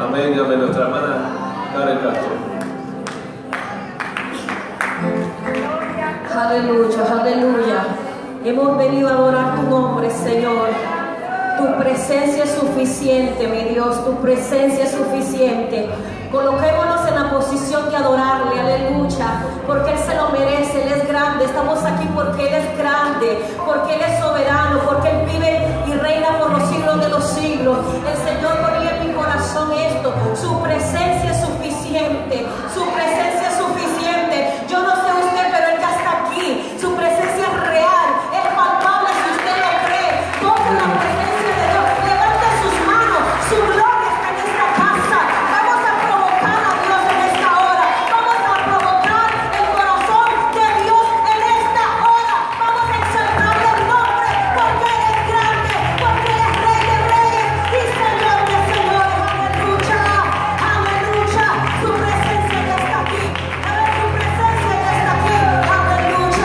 Amén, amén. Nuestra hermana Karen Castro. Aleluya, aleluya. Hemos venido a adorar tu nombre, Señor. Tu presencia es suficiente, mi Dios. Tu presencia es suficiente. Coloquémonos en la posición de adorarle, aleluya, porque Él se lo merece, Él es grande. Estamos aquí porque Él es grande, porque Él es soberano, porque Él vive y reina por los siglos de los siglos. El Señor ponía en mi corazón esto: su presencia es suficiente, su presencia es suficiente. Yo no sé usted, pero Él ya está aquí. Su presencia es real, es palpable si usted lo cree. Toque la presencia de Dios, levante sus manos, su gloria está en esta casa. Vamos a provocar a Dios en esta hora, vamos a provocar el corazón de Dios en esta hora. Vamos a exaltarle el nombre, porque Él es grande, porque Él es Rey de reyes y Señor de señores. Aleluya, aleluya. Su presencia ya está aquí. Su presencia ya está aquí. Aleluya.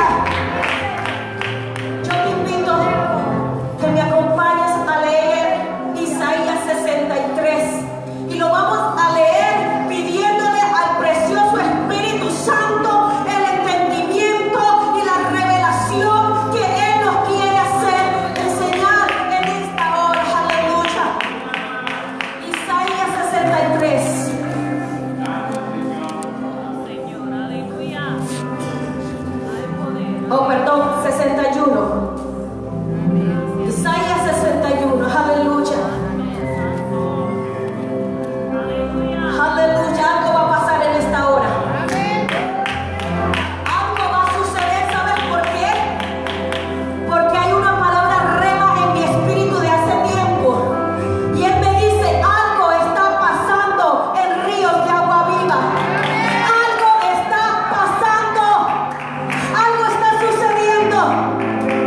Yo te invito que me acompañes a leer Isaías 63 y lo vamos a leer pidiéndole al precioso Espíritu Santo el entendimiento y la revelación que Él nos quiere enseñar en esta hora. Aleluya. Isaías 63. Oh, perdón, 61. Isaías 61. Aleluya. Aleluya. Algo va a pasar en esta hora. Algo va a suceder. ¿Sabes por qué? Porque hay una palabra rema en mi espíritu de hace tiempo. Y Él me dice: algo está pasando en ríos de agua viva. Algo está pasando. Algo está sucediendo.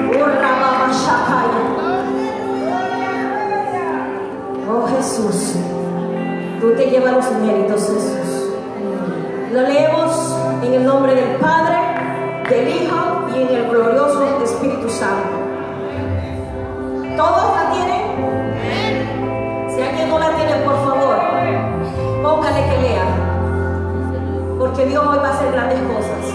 Oh Jesús, tú te llevas los méritos, Jesús. Lo leemos en el nombre del Padre, del Hijo y en el glorioso Espíritu Santo. ¿Todos la tienen? Si alguien no la tiene, por favor, póngale que lea, porque Dios hoy va a hacer grandes cosas.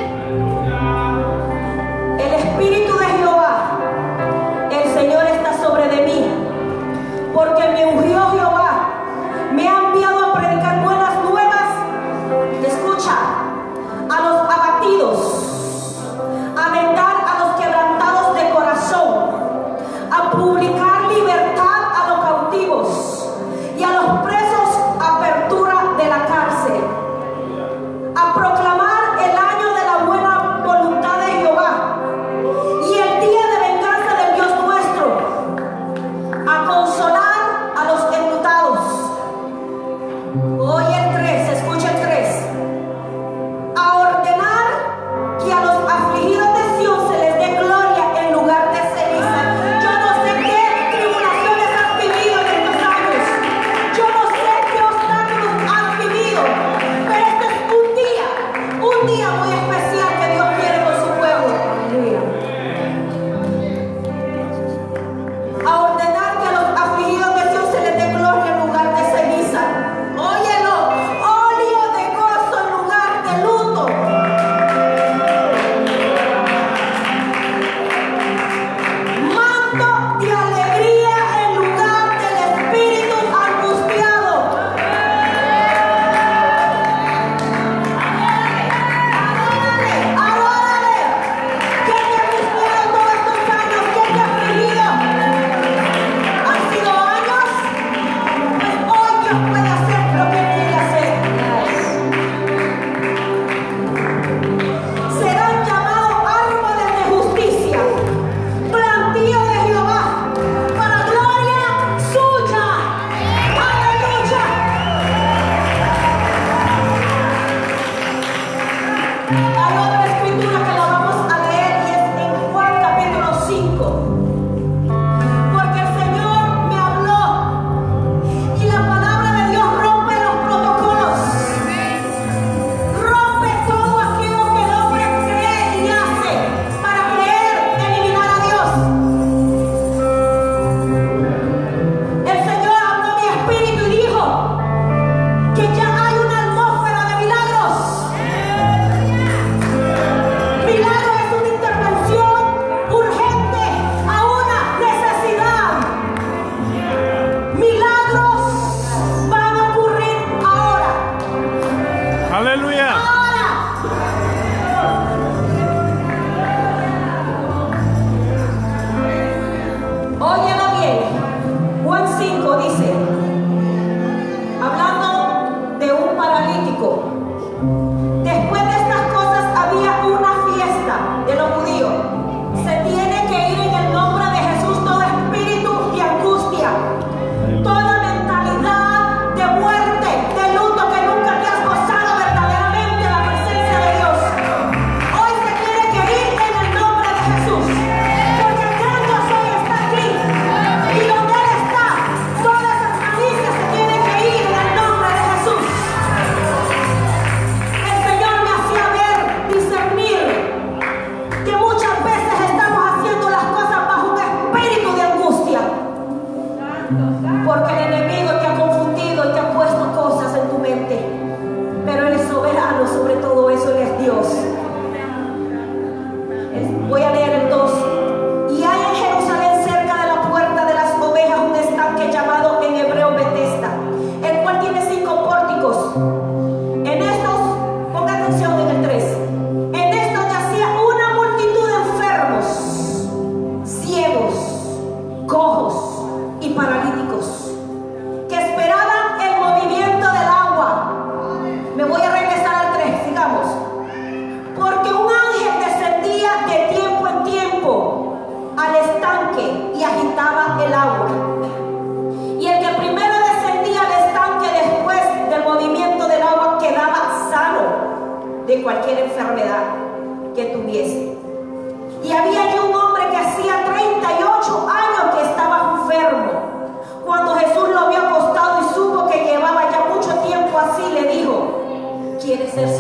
El Espíritu de Jehová, el Señor, está sobre de mí, porque me ungió Jehová, me ha enviado a predicar buenas nuevas. Escucha, a los abatidos, a vendar a los quebrantados de corazón, a publicar libertad a los cautivos y a los presos apertura de la cárcel, a proclamar el año de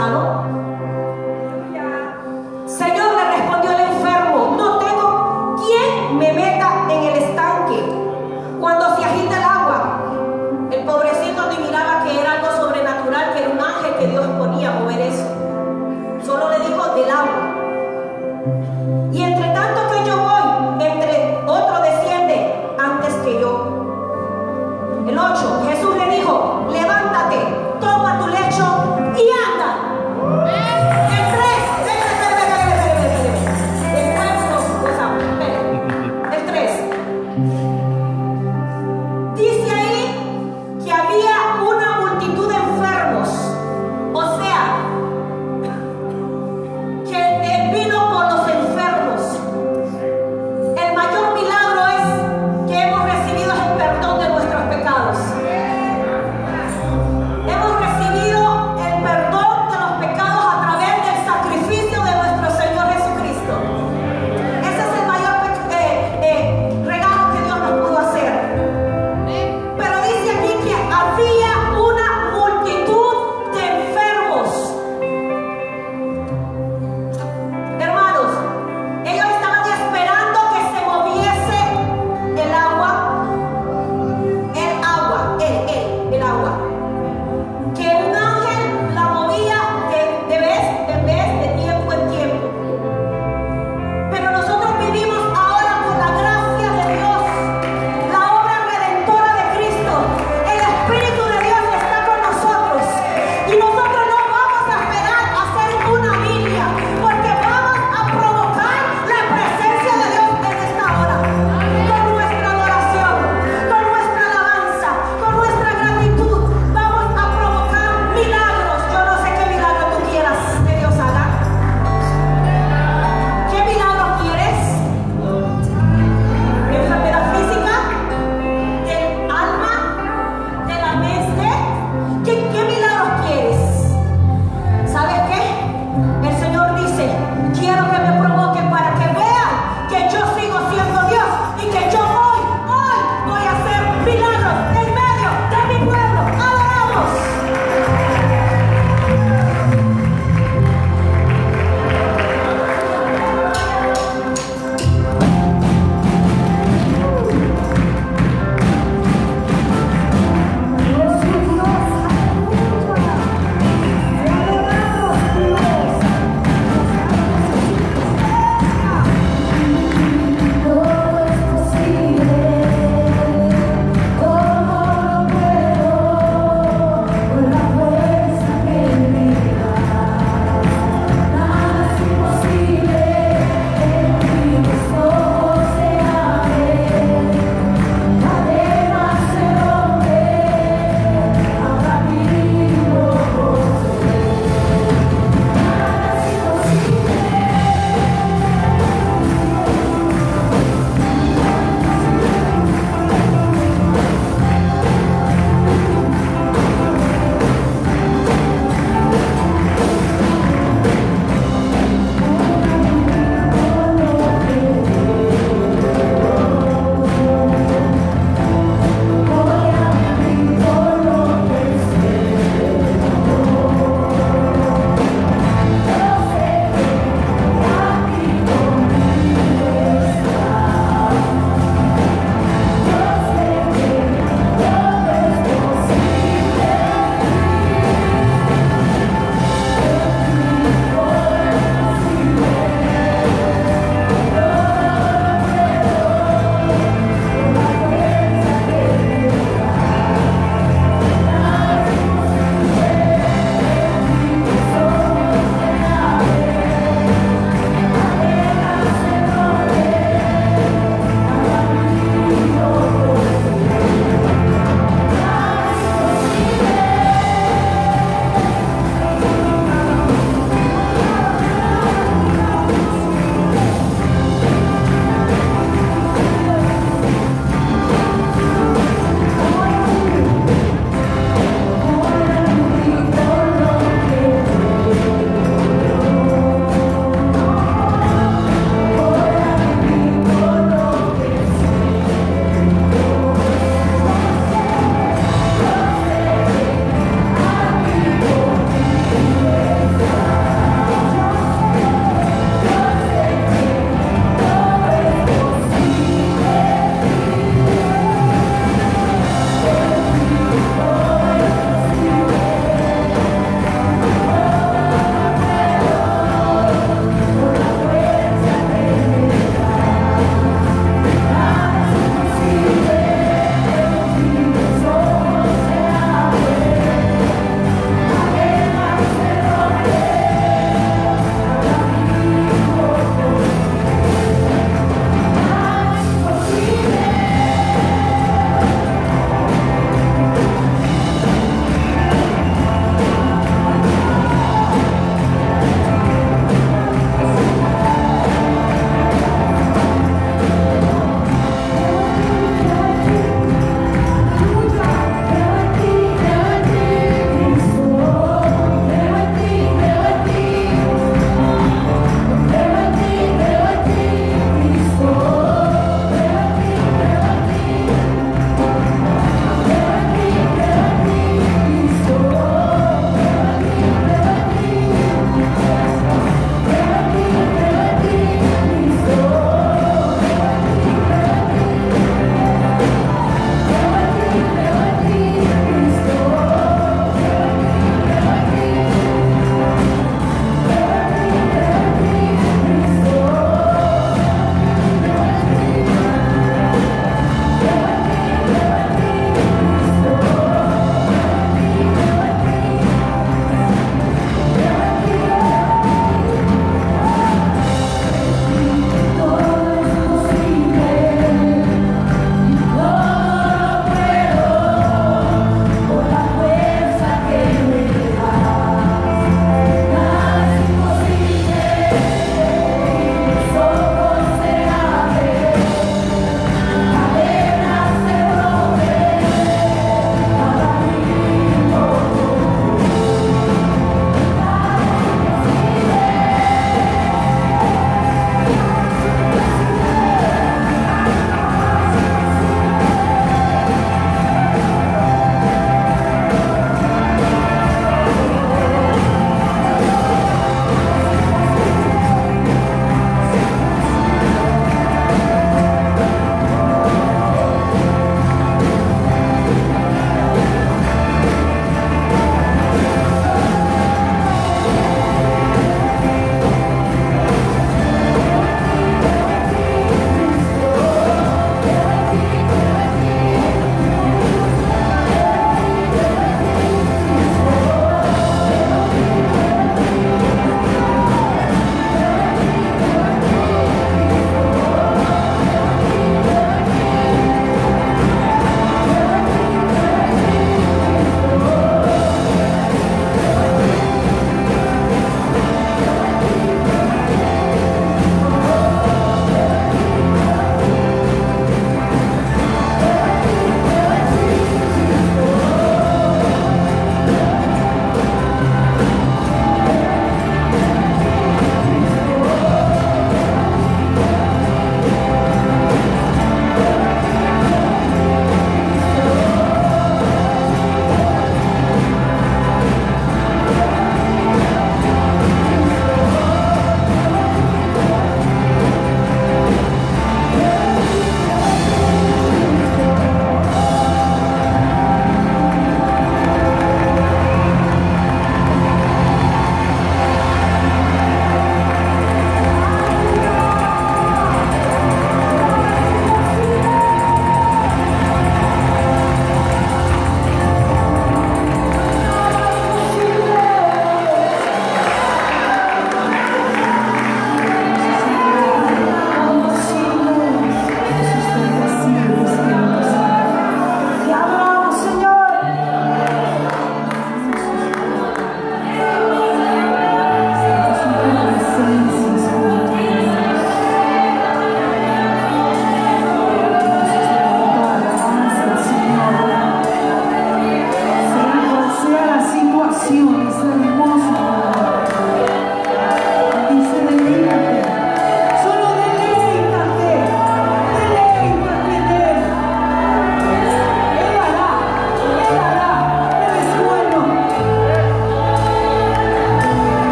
sano. Señor, le respondió el enfermo, no tengo quien me meta en el estanque cuando se agita el agua. El pobrecito ni miraba que era algo sobrenatural, que era un ángel que Dios ponía a mover eso. Solo le dijo del agua. Y entre tanto que yo voy, entre otro desciende antes que yo. El 8, Jesús le dijo, levántate, toma tu lecho y anda.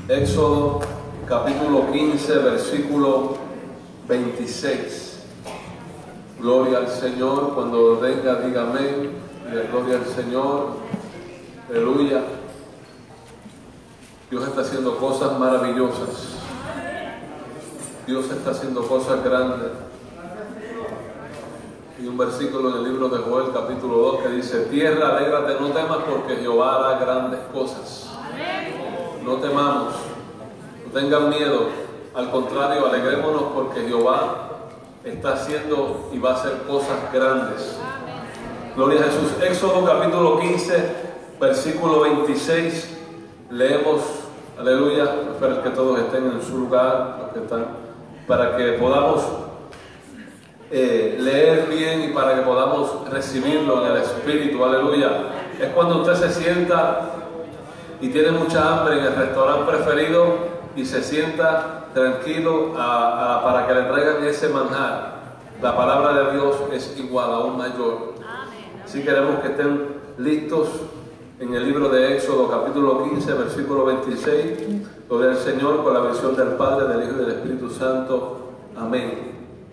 Éxodo capítulo 15, versículo 26. Gloria al Señor. Cuando lo tenga, diga amén. Gloria al Señor. Aleluya. Dios está haciendo cosas maravillosas. Dios está haciendo cosas grandes. Y un versículo en el libro de Joel capítulo 2 que dice: tierra, alégrate, no temas, porque Jehová hará grandes cosas. No temamos, no tengan miedo, al contrario, alegrémonos, porque Jehová está haciendo y va a hacer cosas grandes. Gloria a Jesús. Éxodo capítulo 15, versículo 26, leemos, aleluya. Espero que todos estén en su lugar, los que están, para que podamos leer bien y para que podamos recibirlo en el Espíritu, aleluya. Es cuando usted se sienta y tiene mucha hambre en el restaurante preferido y se sienta tranquilo para que le traigan ese manjar. La palabra de Dios es igual, aún mayor. Así queremos que estén listos en el libro de Éxodo capítulo 15, versículo 26. Gloria al Señor, con la bendición del Padre, del Hijo y del Espíritu Santo. Amén.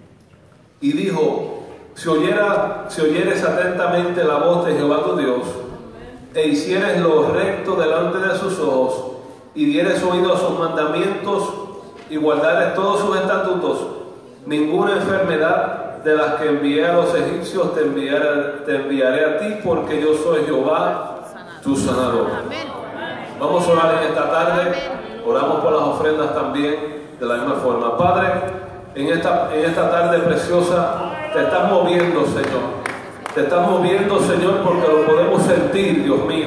Y dijo: si oyeres atentamente la voz de Jehová tu Dios, e hicieres lo recto delante de sus ojos, y dieres oído a sus mandamientos, y guardares todos sus estatutos, ninguna enfermedad de las que envié a los egipcios te enviaré a ti, porque yo soy Jehová, tu sanador. Vamos a orar en esta tarde. Oramos por las ofrendas también de la misma forma. Padre, en esta tarde preciosa, te estás moviendo, Señor. Te estás moviendo, Señor, porque lo podemos sentir, Dios mío.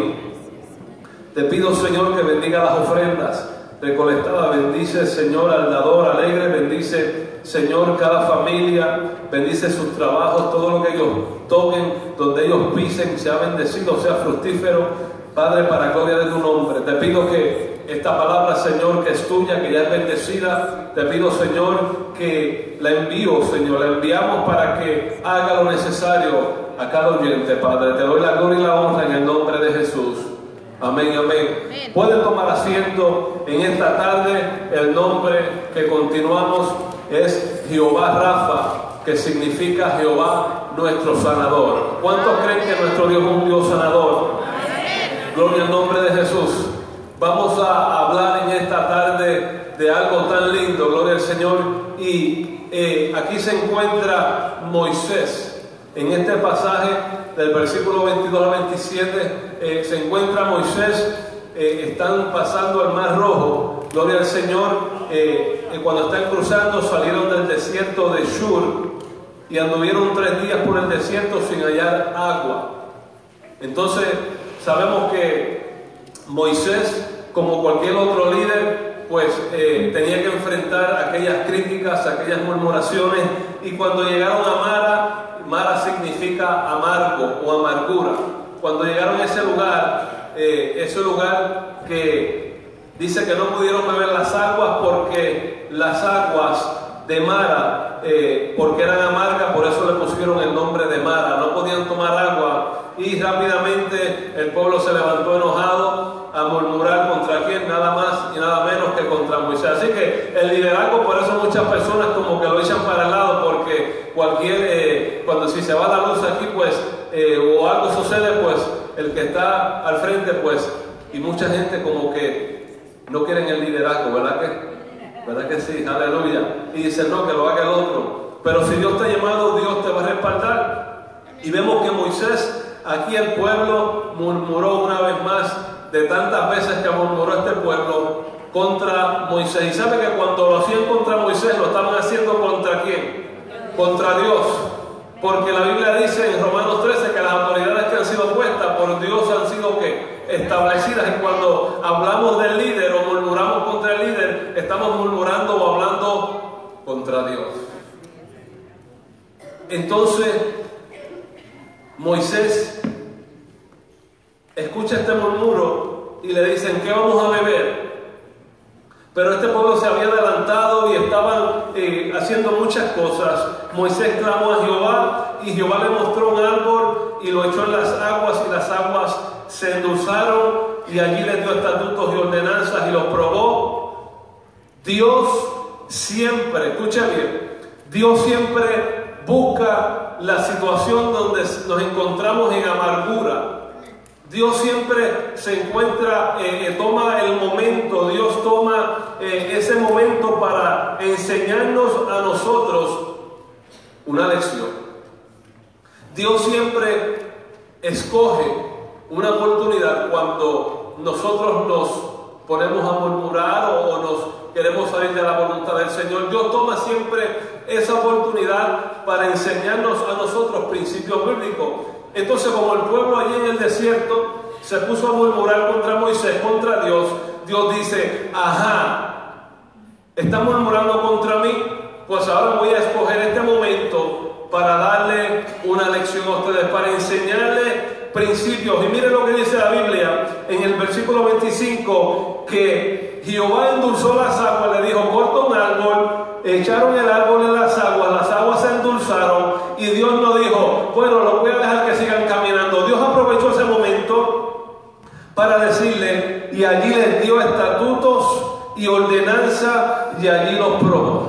Te pido, Señor, que bendiga las ofrendas recolectadas. Bendice, Señor, al dador alegre. Bendice, Señor, cada familia. Bendice sus trabajos, todo lo que ellos toquen, donde ellos pisen, sea bendecido, sea fructífero. Padre, para gloria de tu nombre, te pido que esta palabra, Señor, que es tuya, que ya es bendecida, te pido, Señor, que la envío, Señor, la enviamos para que haga lo necesario a cada oyente, Padre. Te doy la gloria y la honra en el nombre de Jesús. Amén, amén. Pueden tomar asiento en esta tarde. El nombre que continuamos es Jehová Rafa, que significa Jehová nuestro sanador. ¿Cuántos creen que nuestro Dios es un Dios sanador? Gloria al nombre de Jesús. Vamos a hablar en esta tarde de algo tan lindo, gloria al Señor. Y aquí se encuentra Moisés. En este pasaje del versículo 22 al 27 se encuentra Moisés. Están pasando el Mar Rojo, gloria al Señor. Cuando están cruzando, salieron del desierto de Shur y anduvieron 3 días por el desierto sin hallar agua. Entonces sabemos que Moisés, como cualquier otro líder, pues tenía que enfrentar aquellas críticas, aquellas murmuraciones. Y cuando llegaron a Mara, Mara significa amargo o amargura. Cuando llegaron a ese lugar que dice que no pudieron beber las aguas, porque las aguas de Mara, porque eran amargas, por eso le pusieron el nombre de Mara. No podían tomar agua. Y rápidamente el pueblo se levantó enojado a murmurar contra quién, nada más y nada menos que contra Moisés. Así que el liderazgo, por eso muchas personas como que lo echan para el lado, porque cuando si se va la luz aquí, pues, o algo sucede, pues el que está al frente, pues, y mucha gente como que no quieren el liderazgo, ¿verdad que sí? Aleluya. Y dicen no, que lo haga el otro. Pero si Dios te ha llamado, Dios te va a respaldar. Y vemos que Moisés, aquí el pueblo murmuró una vez más, de tantas veces que murmuró este pueblo contra Moisés. Y sabe que cuando lo hacían contra Moisés, lo estaban haciendo contra quién? Contra Dios. Porque la Biblia dice en Romanos 13 que las autoridades que han sido puestas por Dios han sido ¿qué? Establecidas. Y cuando hablamos del líder o murmuramos contra el líder, estamos murmurando o hablando contra Dios. Entonces Moisés escucha este murmuro y le dicen: ¿qué vamos a beber? Pero este pueblo se había adelantado y estaban haciendo muchas cosas. Moisés clamó a Jehová y Jehová le mostró un árbol y lo echó en las aguas, y las aguas se endulzaron, y allí les dio estatutos y ordenanzas y los probó. Dios siempre, escucha bien, Dios siempre busca la situación donde nos encontramos en amargura. Dios siempre se encuentra, toma el momento, Dios toma ese momento para enseñarnos a nosotros una lección. Dios siempre escoge una oportunidad cuando nosotros nos ponemos a murmurar o nos queremos salir de la voluntad del Señor. Dios toma siempre esa oportunidad para enseñarnos a nosotros principios bíblicos. Entonces, como el pueblo allí en el desierto se puso a murmurar contra Moisés, contra Dios, Dios dice: ajá, ¿están murmurando contra mí? Pues ahora voy a escoger este momento para darle una lección a ustedes, para enseñarles principios. Y miren lo que dice la Biblia en el versículo 25, que Jehová endulzó las aguas, le dijo: corta un árbol, echaron el árbol en las aguas se endulzaron, y Dios no dijo: bueno, los voy a dejar que sigan caminando. Dios aprovechó ese momento para decirle, y allí les dio estatutos y ordenanza, y allí los probó.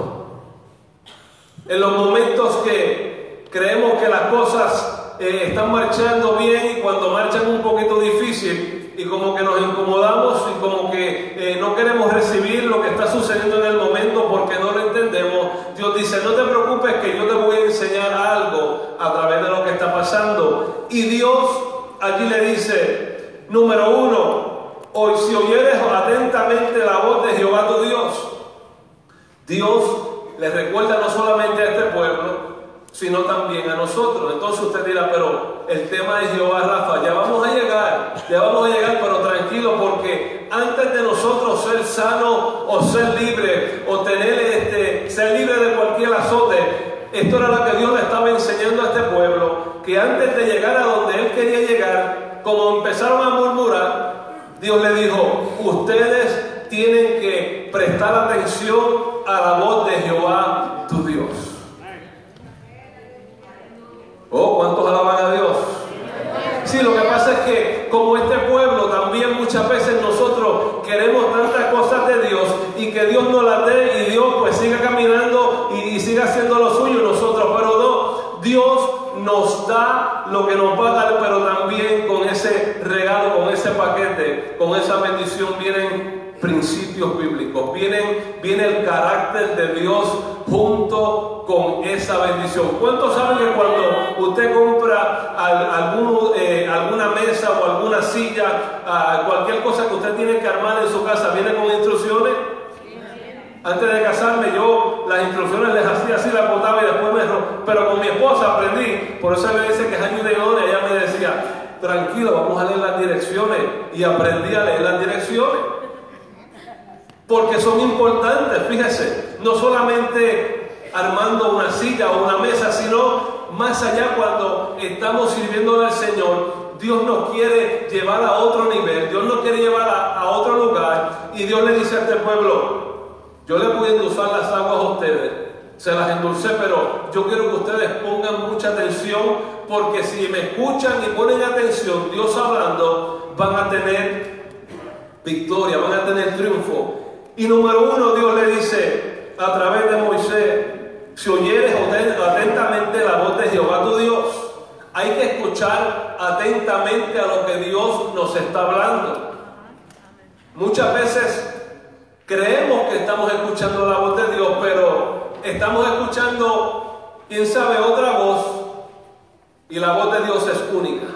En los momentos que creemos que las cosas están marchando bien, y cuando marchan un poquito difícil y como que nos incomodamos y como que no queremos recibir lo que está sucediendo en el momento porque no lo entendemos, Dios dice: no te preocupes, que yo te voy a enseñar algo a través de lo que está pasando. Y Dios allí le dice, número 1, hoy si oyeres atentamente la voz de Jehová tu Dios. Dios le recuerda no solamente a este pueblo, sino también a nosotros. Entonces usted dirá: pero el tema de Jehová Rafa, ya vamos a llegar, pero tranquilo, porque antes de nosotros ser sano o ser libre o tener ser libre de cualquier azote, esto era lo que Dios le estaba enseñando a este pueblo, que antes de llegar a donde él quería llegar, como empezaron a murmurar, Dios le dijo: ustedes tienen que prestar atención a la voz de Jehová tu Dios. Oh, ¿cuántos alaban a Dios? Sí, lo que pasa es que como este pueblo también muchas veces nosotros queremos tantas cosas de Dios y que Dios nos las dé y Dios pues siga caminando y siga haciendo lo suyo nosotros, pero no, Dios nos da lo que nos va a dar, pero también con ese regalo, con ese paquete, con esa bendición vienen principios bíblicos, viene el carácter de Dios junto con esa bendición. ¿Cuántos saben que cuando usted compra alguna mesa o alguna silla, cualquier cosa que usted tiene que armar en su casa, viene con instrucciones? Antes de casarme yo las instrucciones les hacía así, las botaba y después pero con mi esposa aprendí, por eso me dice que es ayudadora, ella me decía: tranquilo, vamos a leer las direcciones, y aprendí a leer las direcciones. Porque son importantes, fíjese, no solamente armando una silla o una mesa, sino más allá cuando estamos sirviendo al Señor. Dios nos quiere llevar a otro nivel, Dios nos quiere llevar a otro lugar, y Dios le dice a este pueblo: yo les voy a endulzar las aguas a ustedes, se las endulcé, pero yo quiero que ustedes pongan mucha atención, porque si me escuchan y ponen atención, Dios hablando, van a tener victoria, van a tener triunfo. Y número 1, Dios le dice a través de Moisés: si oyeres atentamente la voz de Jehová tu Dios. Hay que escuchar atentamente a lo que Dios nos está hablando. Muchas veces creemos que estamos escuchando la voz de Dios, pero estamos escuchando, quién sabe, otra voz, y la voz de Dios es única.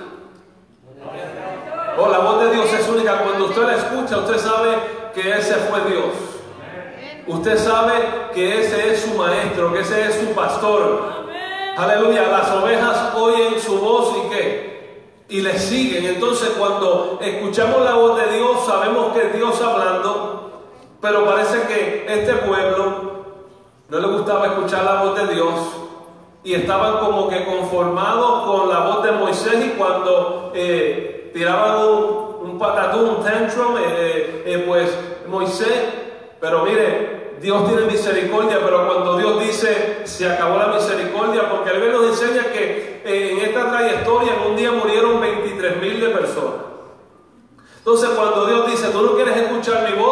La voz de Dios es única. Cuando usted la escucha, usted sabe que ese fue Dios. Usted sabe que ese es su maestro, que ese es su pastor. Aleluya. Las ovejas oyen su voz y ¿qué? Y le siguen. Entonces cuando escuchamos la voz de Dios, sabemos que es Dios hablando, pero parece que este pueblo no le gustaba escuchar la voz de Dios y estaban como que conformados con la voz de Moisés, y cuando tiraban un patatú, un tantrum, pues Moisés, pero mire, Dios tiene misericordia, pero cuando Dios dice se acabó la misericordia, porque el Biblia nos enseña que en esta trayectoria en un día murieron 23,000 de personas. Entonces cuando Dios dice: tú no quieres escuchar mi voz,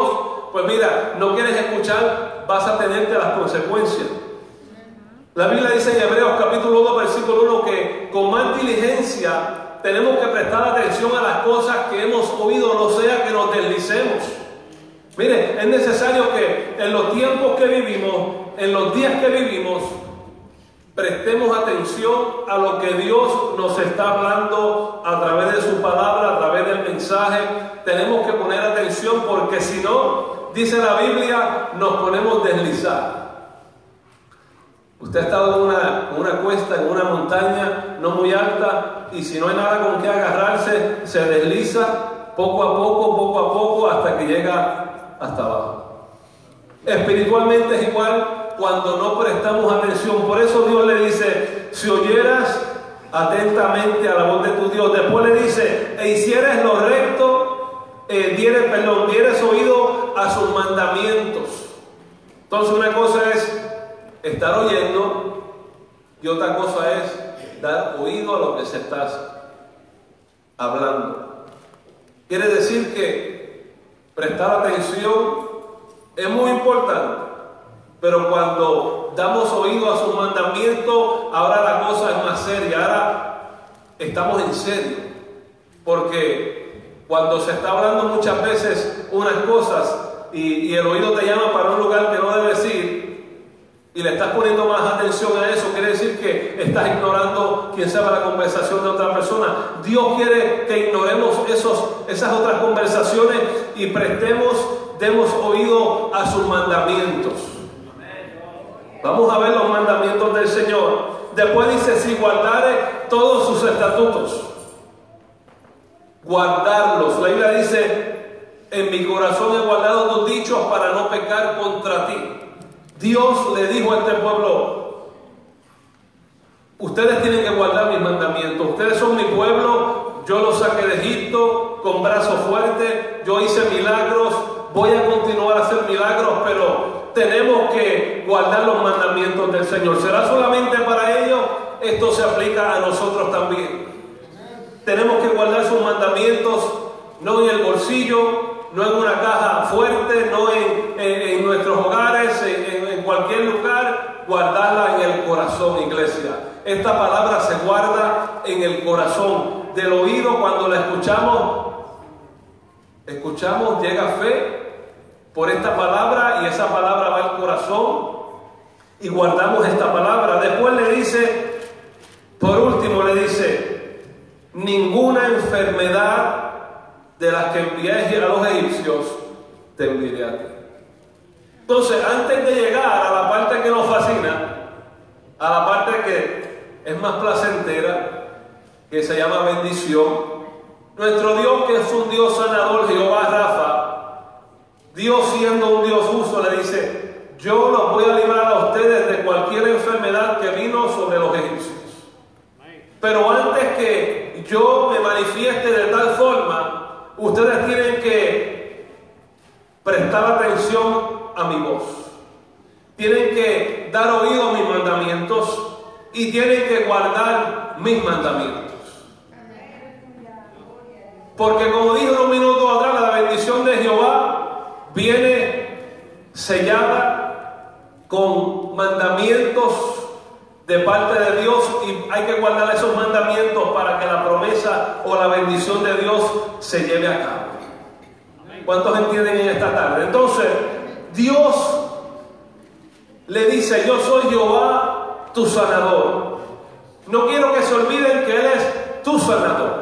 pues mira, no quieres escuchar, vas a tenerte las consecuencias. La Biblia dice en Hebreos capítulo 2, versículo 1, que con más diligencia tenemos que prestar atención a las cosas que hemos oído, no sea que nos deslicemos. Mire, es necesario que en los tiempos que vivimos, en los días que vivimos, prestemos atención a lo que Dios nos está hablando a través de su palabra, a través del mensaje. Tenemos que poner atención porque si no, dice la Biblia, nos ponemos deslizar. Usted ha estado en una cuesta, en una montaña no muy alta, y si no hay nada con qué agarrarse, se desliza poco a poco, hasta que llega hasta abajo. Espiritualmente es igual cuando no prestamos atención. Por eso Dios le dice, si oyeras atentamente a la voz de tu Dios, después le dice, e hicieras lo recto, dieres oído a sus mandamientos. Entonces una cosa es estar oyendo y otra cosa es dar oído a lo que se está hablando. Quiere decir que prestar atención es muy importante, pero cuando damos oído a sus mandamientos, ahora la cosa es más seria, ahora estamos en serio, porque cuando se está hablando muchas veces unas cosas y el oído te llama para un lugar que no debes ir, y le estás poniendo más atención a eso, quiere decir que estás ignorando, quién sabe, la conversación de otra persona. Dios quiere que ignoremos esas otras conversaciones y demos oído a sus mandamientos. Vamos a ver los mandamientos del Señor. Después dice, si guardare todos sus estatutos, guardarlos. La Biblia dice, en mi corazón he guardado tus dichos para no pecar contra ti. Dios le dijo a este pueblo, ustedes tienen que guardar mis mandamientos, ustedes son mi pueblo, yo los saqué de Egipto con brazo fuerte, yo hice milagros, voy a continuar a hacer milagros, pero tenemos que guardar los mandamientos del Señor. ¿Será solamente para ellos? Esto se aplica a nosotros también. Tenemos que guardar sus mandamientos, no en el bolsillo, no en una caja fuerte, no en nuestros hogares, en cualquier lugar, guardarla en el corazón, iglesia. Esta palabra se guarda en el corazón. Del oído, cuando la escuchamos, llega fe por esta palabra y esa palabra va al corazón y guardamos esta palabra. Después le dice, por último le dice, ninguna enfermedad de las que envié a los egipcios te enviaré a ti. Entonces, antes de llegar a la parte que nos fascina, a la parte que es más placentera, que se llama bendición, nuestro Dios, que es un Dios sanador, Jehová Rafa, Dios siendo un Dios justo, le dice, yo los voy a librar a ustedes de cualquier enfermedad que vino sobre los egipcios. Pero antes que yo me manifieste de tal forma, ustedes tienen que prestar atención a mi voz. Tienen que dar oído a mis mandamientos y tienen que guardar mis mandamientos. Porque como dije un minuto atrás, la bendición de Jehová viene sellada con mandamientos de parte de Dios y hay que guardar esos mandamientos para que la promesa o la bendición de Dios se lleve a cabo. ¿Cuántos entienden en esta tarde? Entonces, Dios le dice, yo soy Jehová, tu sanador. No quiero que se olviden que Él es tu sanador.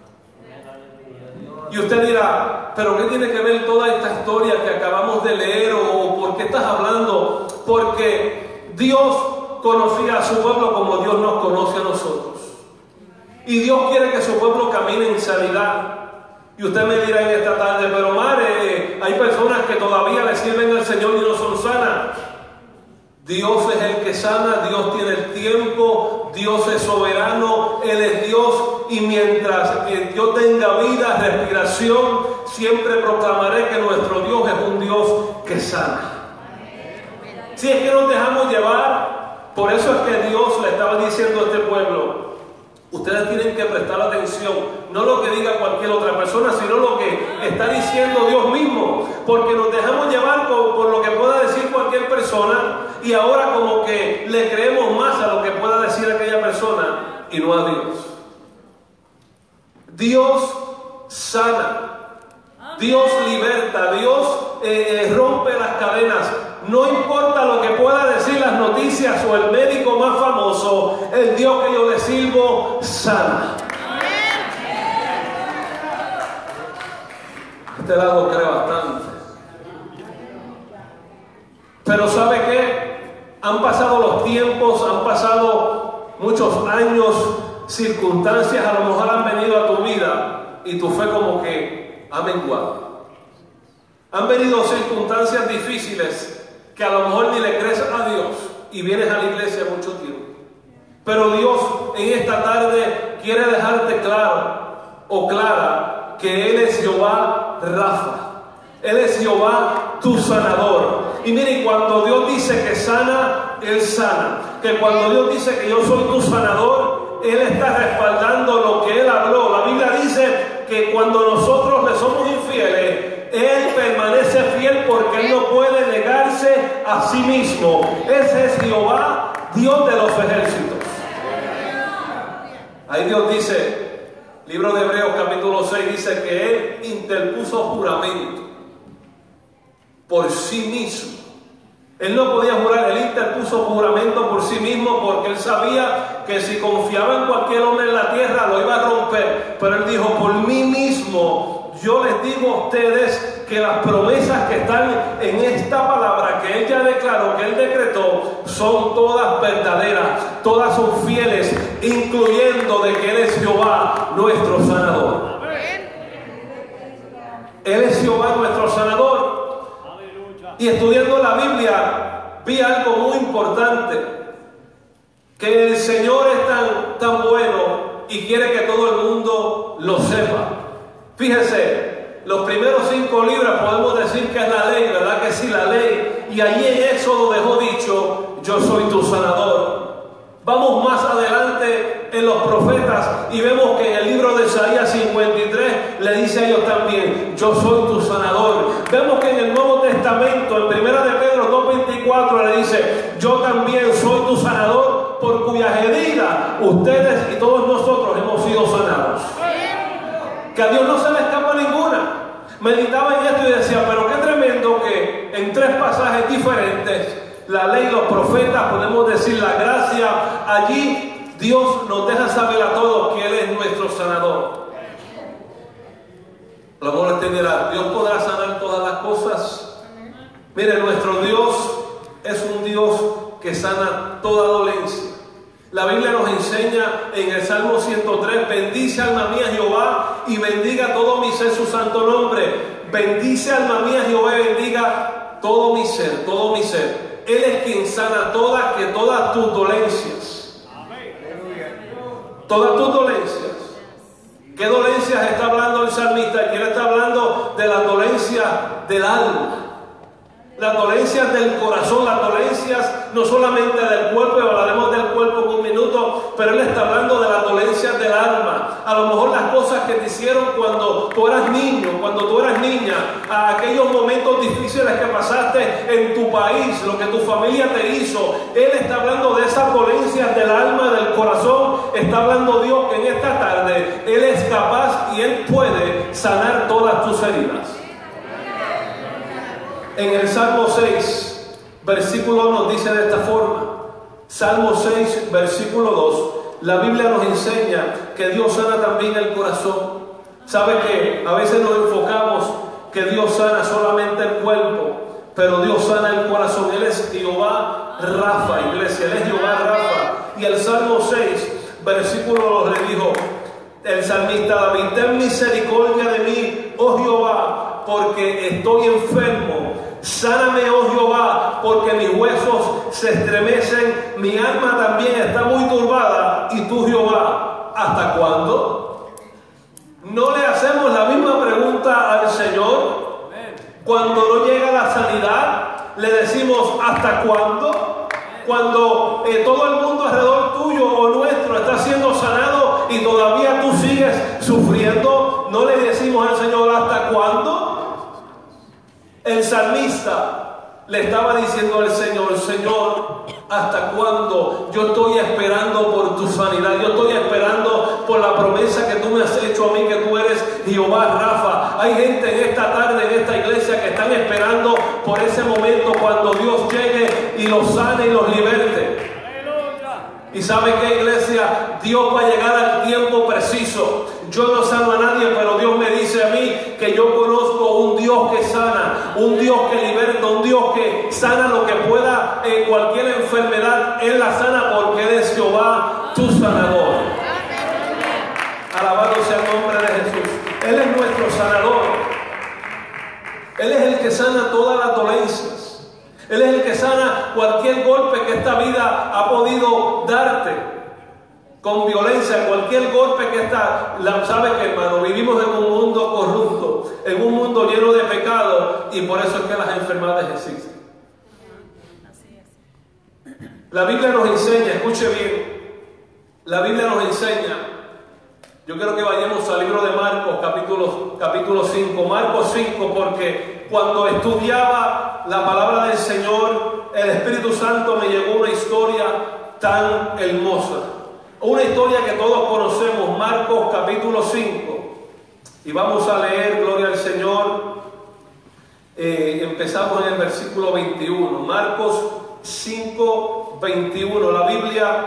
Y usted dirá, ¿pero qué tiene que ver toda esta historia que acabamos de leer? ¿O por qué estás hablando? Porque Dios conocía a su pueblo como Dios nos conoce a nosotros. Y Dios quiere que su pueblo camine en sanidad. Y usted me dirá en esta tarde, pero madre, hay personas que todavía le sirven al Señor y no son sanas. Dios es el que sana, Dios tiene el tiempo, Dios es soberano, Él es Dios, y mientras yo tenga vida, respiración, siempre proclamaré que nuestro Dios es un Dios que sana. Si es que nos dejamos llevar, por eso es que Dios le estaba diciendo a este pueblo, ustedes tienen que prestar atención, no lo que diga cualquier otra persona, sino lo que está diciendo Dios mismo, porque nos dejamos llevar por lo que pueda decir cualquier persona y ahora como que le creemos más a lo que pueda decir aquella persona y no a Dios. Dios sana, Dios liberta, Dios rompe las cadenas. No importa lo que pueda decir las noticias o el médico más famoso, el Dios que yo le sirvo sana. Este lado cree bastante. Pero ¿sabe qué? Han pasado los tiempos, han pasado muchos años, circunstancias a lo mejor han venido a tu vida y tu fe como que ha menguado. Han venido circunstancias difíciles que a lo mejor ni le crees a Dios y vienes a la iglesia mucho tiempo. Pero Dios en esta tarde quiere dejarte claro o clara que Él es Jehová Rafa. Él es Jehová tu sanador. Y miren, cuando Dios dice que sana, Él sana. Que cuando Dios dice que yo soy tu sanador, Él está respaldando lo que Él habló. La Biblia dice que cuando nosotros le somos infieles, Él permanece fiel porque Él no puede negarse a sí mismo. Ese es Jehová, Dios de los ejércitos. Ahí Dios dice, libro de Hebreos capítulo 6, dice que Él interpuso juramento por sí mismo. Él no podía jurar, Él interpuso juramento por sí mismo porque Él sabía que si confiaba en cualquier hombre en la tierra lo iba a romper. Pero Él dijo, por mí mismo yo les digo a ustedes que las promesas que están en esta palabra que Él ya declaró, que Él decretó, son todas verdaderas, todas son fieles, incluyendo de que Él es Jehová nuestro sanador. Él es Jehová nuestro sanador. Y estudiando la Biblia vi algo muy importante, que el Señor es tan bueno y quiere que todo el mundo lo sepa. Fíjese, los primeros 5 libros podemos decir que es la ley, ¿verdad que sí? La ley. Y allí en Éxodo dejó dicho, yo soy tu sanador. Vamos más adelante en los profetas y vemos que en el libro de Isaías 53 le dice a ellos también, yo soy tu sanador. Vemos que en el Nuevo Testamento, en 1 de Pedro 2:24 le dice, yo también soy tu sanador, por cuyas heridas ustedes y todos nosotros hemos sido sanados. Que a Dios no se le escapa ninguna. Meditaba en esto y decía, pero qué tremendo que en 3 pasajes diferentes, la ley, los profetas, podemos decir la gracia, allí Dios nos deja saber a todos que Él es nuestro sanador. A lo mejor usted dirá, ¿Dios podrá sanar todas las cosas? Mire, nuestro Dios es un Dios que sana toda dolencia. La Biblia nos enseña en el Salmo 103, bendice alma mía Jehová y bendiga todo mi ser su santo nombre. Bendice alma mía Jehová y bendiga todo mi ser, todo mi ser. Él es quien sana todas tus dolencias. Todas tus dolencias. ¿Qué dolencias está hablando el salmista? Aquí él está hablando de las dolencias del alma, las dolencias del corazón, las dolencias no solamente del cuerpo, y hablaremos del cuerpo en un minuto, pero él está hablando de las dolencias del alma. A lo mejor las cosas que te hicieron cuando tú eras niño, cuando tú eras niña, a aquellos momentos difíciles que pasaste en tu país, lo que tu familia te hizo. Él está hablando de esas dolencias del alma, del corazón. Está hablando Dios que en esta tarde Él es capaz y Él puede sanar todas tus heridas. En el Salmo 6, versículo 2 nos dice de esta forma. Salmo 6, versículo 2. La Biblia nos enseña que Dios sana también el corazón. ¿Sabe que a veces nos enfocamos que Dios sana solamente el cuerpo, pero Dios sana el corazón? Él es Jehová Rafa, iglesia. Él es Jehová Rafa. Y el Salmo 6, versículo 2 le dijo el salmista David, ten misericordia de mí, oh Jehová, porque estoy enfermo. Sáname, oh Jehová, porque mis huesos se estremecen, mi alma también está muy turbada. Y tú, Jehová, ¿hasta cuándo? ¿No le hacemos la misma pregunta al Señor? Cuando no llega la sanidad, le decimos ¿hasta cuándo? Cuando todo el mundo alrededor tuyo o nuestro está siendo sanado y todavía tú sigues sufriendo, ¿no le decimos al Señor ¿hasta cuándo? El salmista le estaba diciendo al Señor: Señor, ¿hasta cuándo? Yo estoy esperando por tu sanidad. Yo estoy esperando por la promesa que tú me has hecho a mí, que tú eres Jehová Rafa. Hay gente en esta tarde, en esta iglesia, que están esperando por ese momento cuando Dios llegue y los sane y los liberte. ¿Y sabe qué, iglesia? Dios va a llegar al tiempo preciso. Yo no sano a nadie, pero Dios me dice a mí que yo conozco un Dios que sana, un Dios que liberta, un Dios que sana lo que pueda, cualquier enfermedad, Él la sana porque Él es Jehová, tu sanador. Alabado sea el nombre de Jesús. Él es nuestro sanador. Él es el que sana todas las dolencias. Él es el que sana cualquier golpe que esta vida ha podido darte con violencia, cualquier golpe que sabe que, hermano, vivimos en un mundo corrupto, en un mundo lleno de pecado, y por eso es que las enfermedades existen. La Biblia nos enseña, escuche bien, la Biblia nos enseña. Yo quiero que vayamos al libro de Marcos, capítulo 5, Marcos 5, porque cuando estudiaba la palabra del Señor, el Espíritu Santo me llevó una historia tan hermosa. Una historia que todos conocemos, Marcos capítulo 5. Y vamos a leer, gloria al Señor. Empezamos en el versículo 21. Marcos 5, 21. La Biblia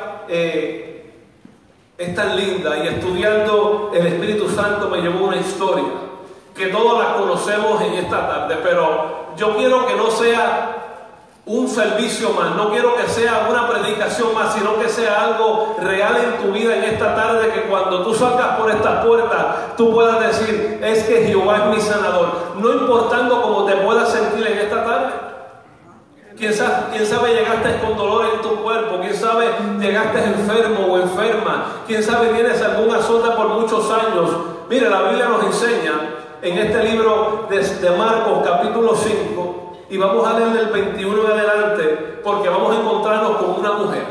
es tan linda, y estudiando el Espíritu Santo me llevó una historia que todos la conocemos en esta tarde, pero yo quiero que no sea un servicio más, no quiero que sea una predicación más, sino que sea algo real en tu vida en esta tarde, que cuando tú salgas por estas puertas tú puedas decir: es que Jehová es mi sanador, no importando cómo te puedas sentir en esta tarde. ¿Quién sabe llegaste con dolor en tu cuerpo? ¿Quién sabe llegaste enfermo o enferma? ¿Quién sabe tienes alguna azota por muchos años? Mire, la Biblia nos enseña en este libro de Marcos capítulo 5, y vamos a leer del 21 en adelante, porque vamos a encontrarnos con una mujer.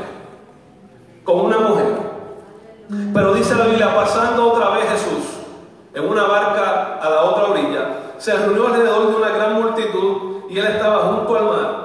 Pero dice la Biblia: pasando otra vez Jesús en una barca a la otra orilla, se reunió alrededor de una gran multitud, y él estaba junto al mar.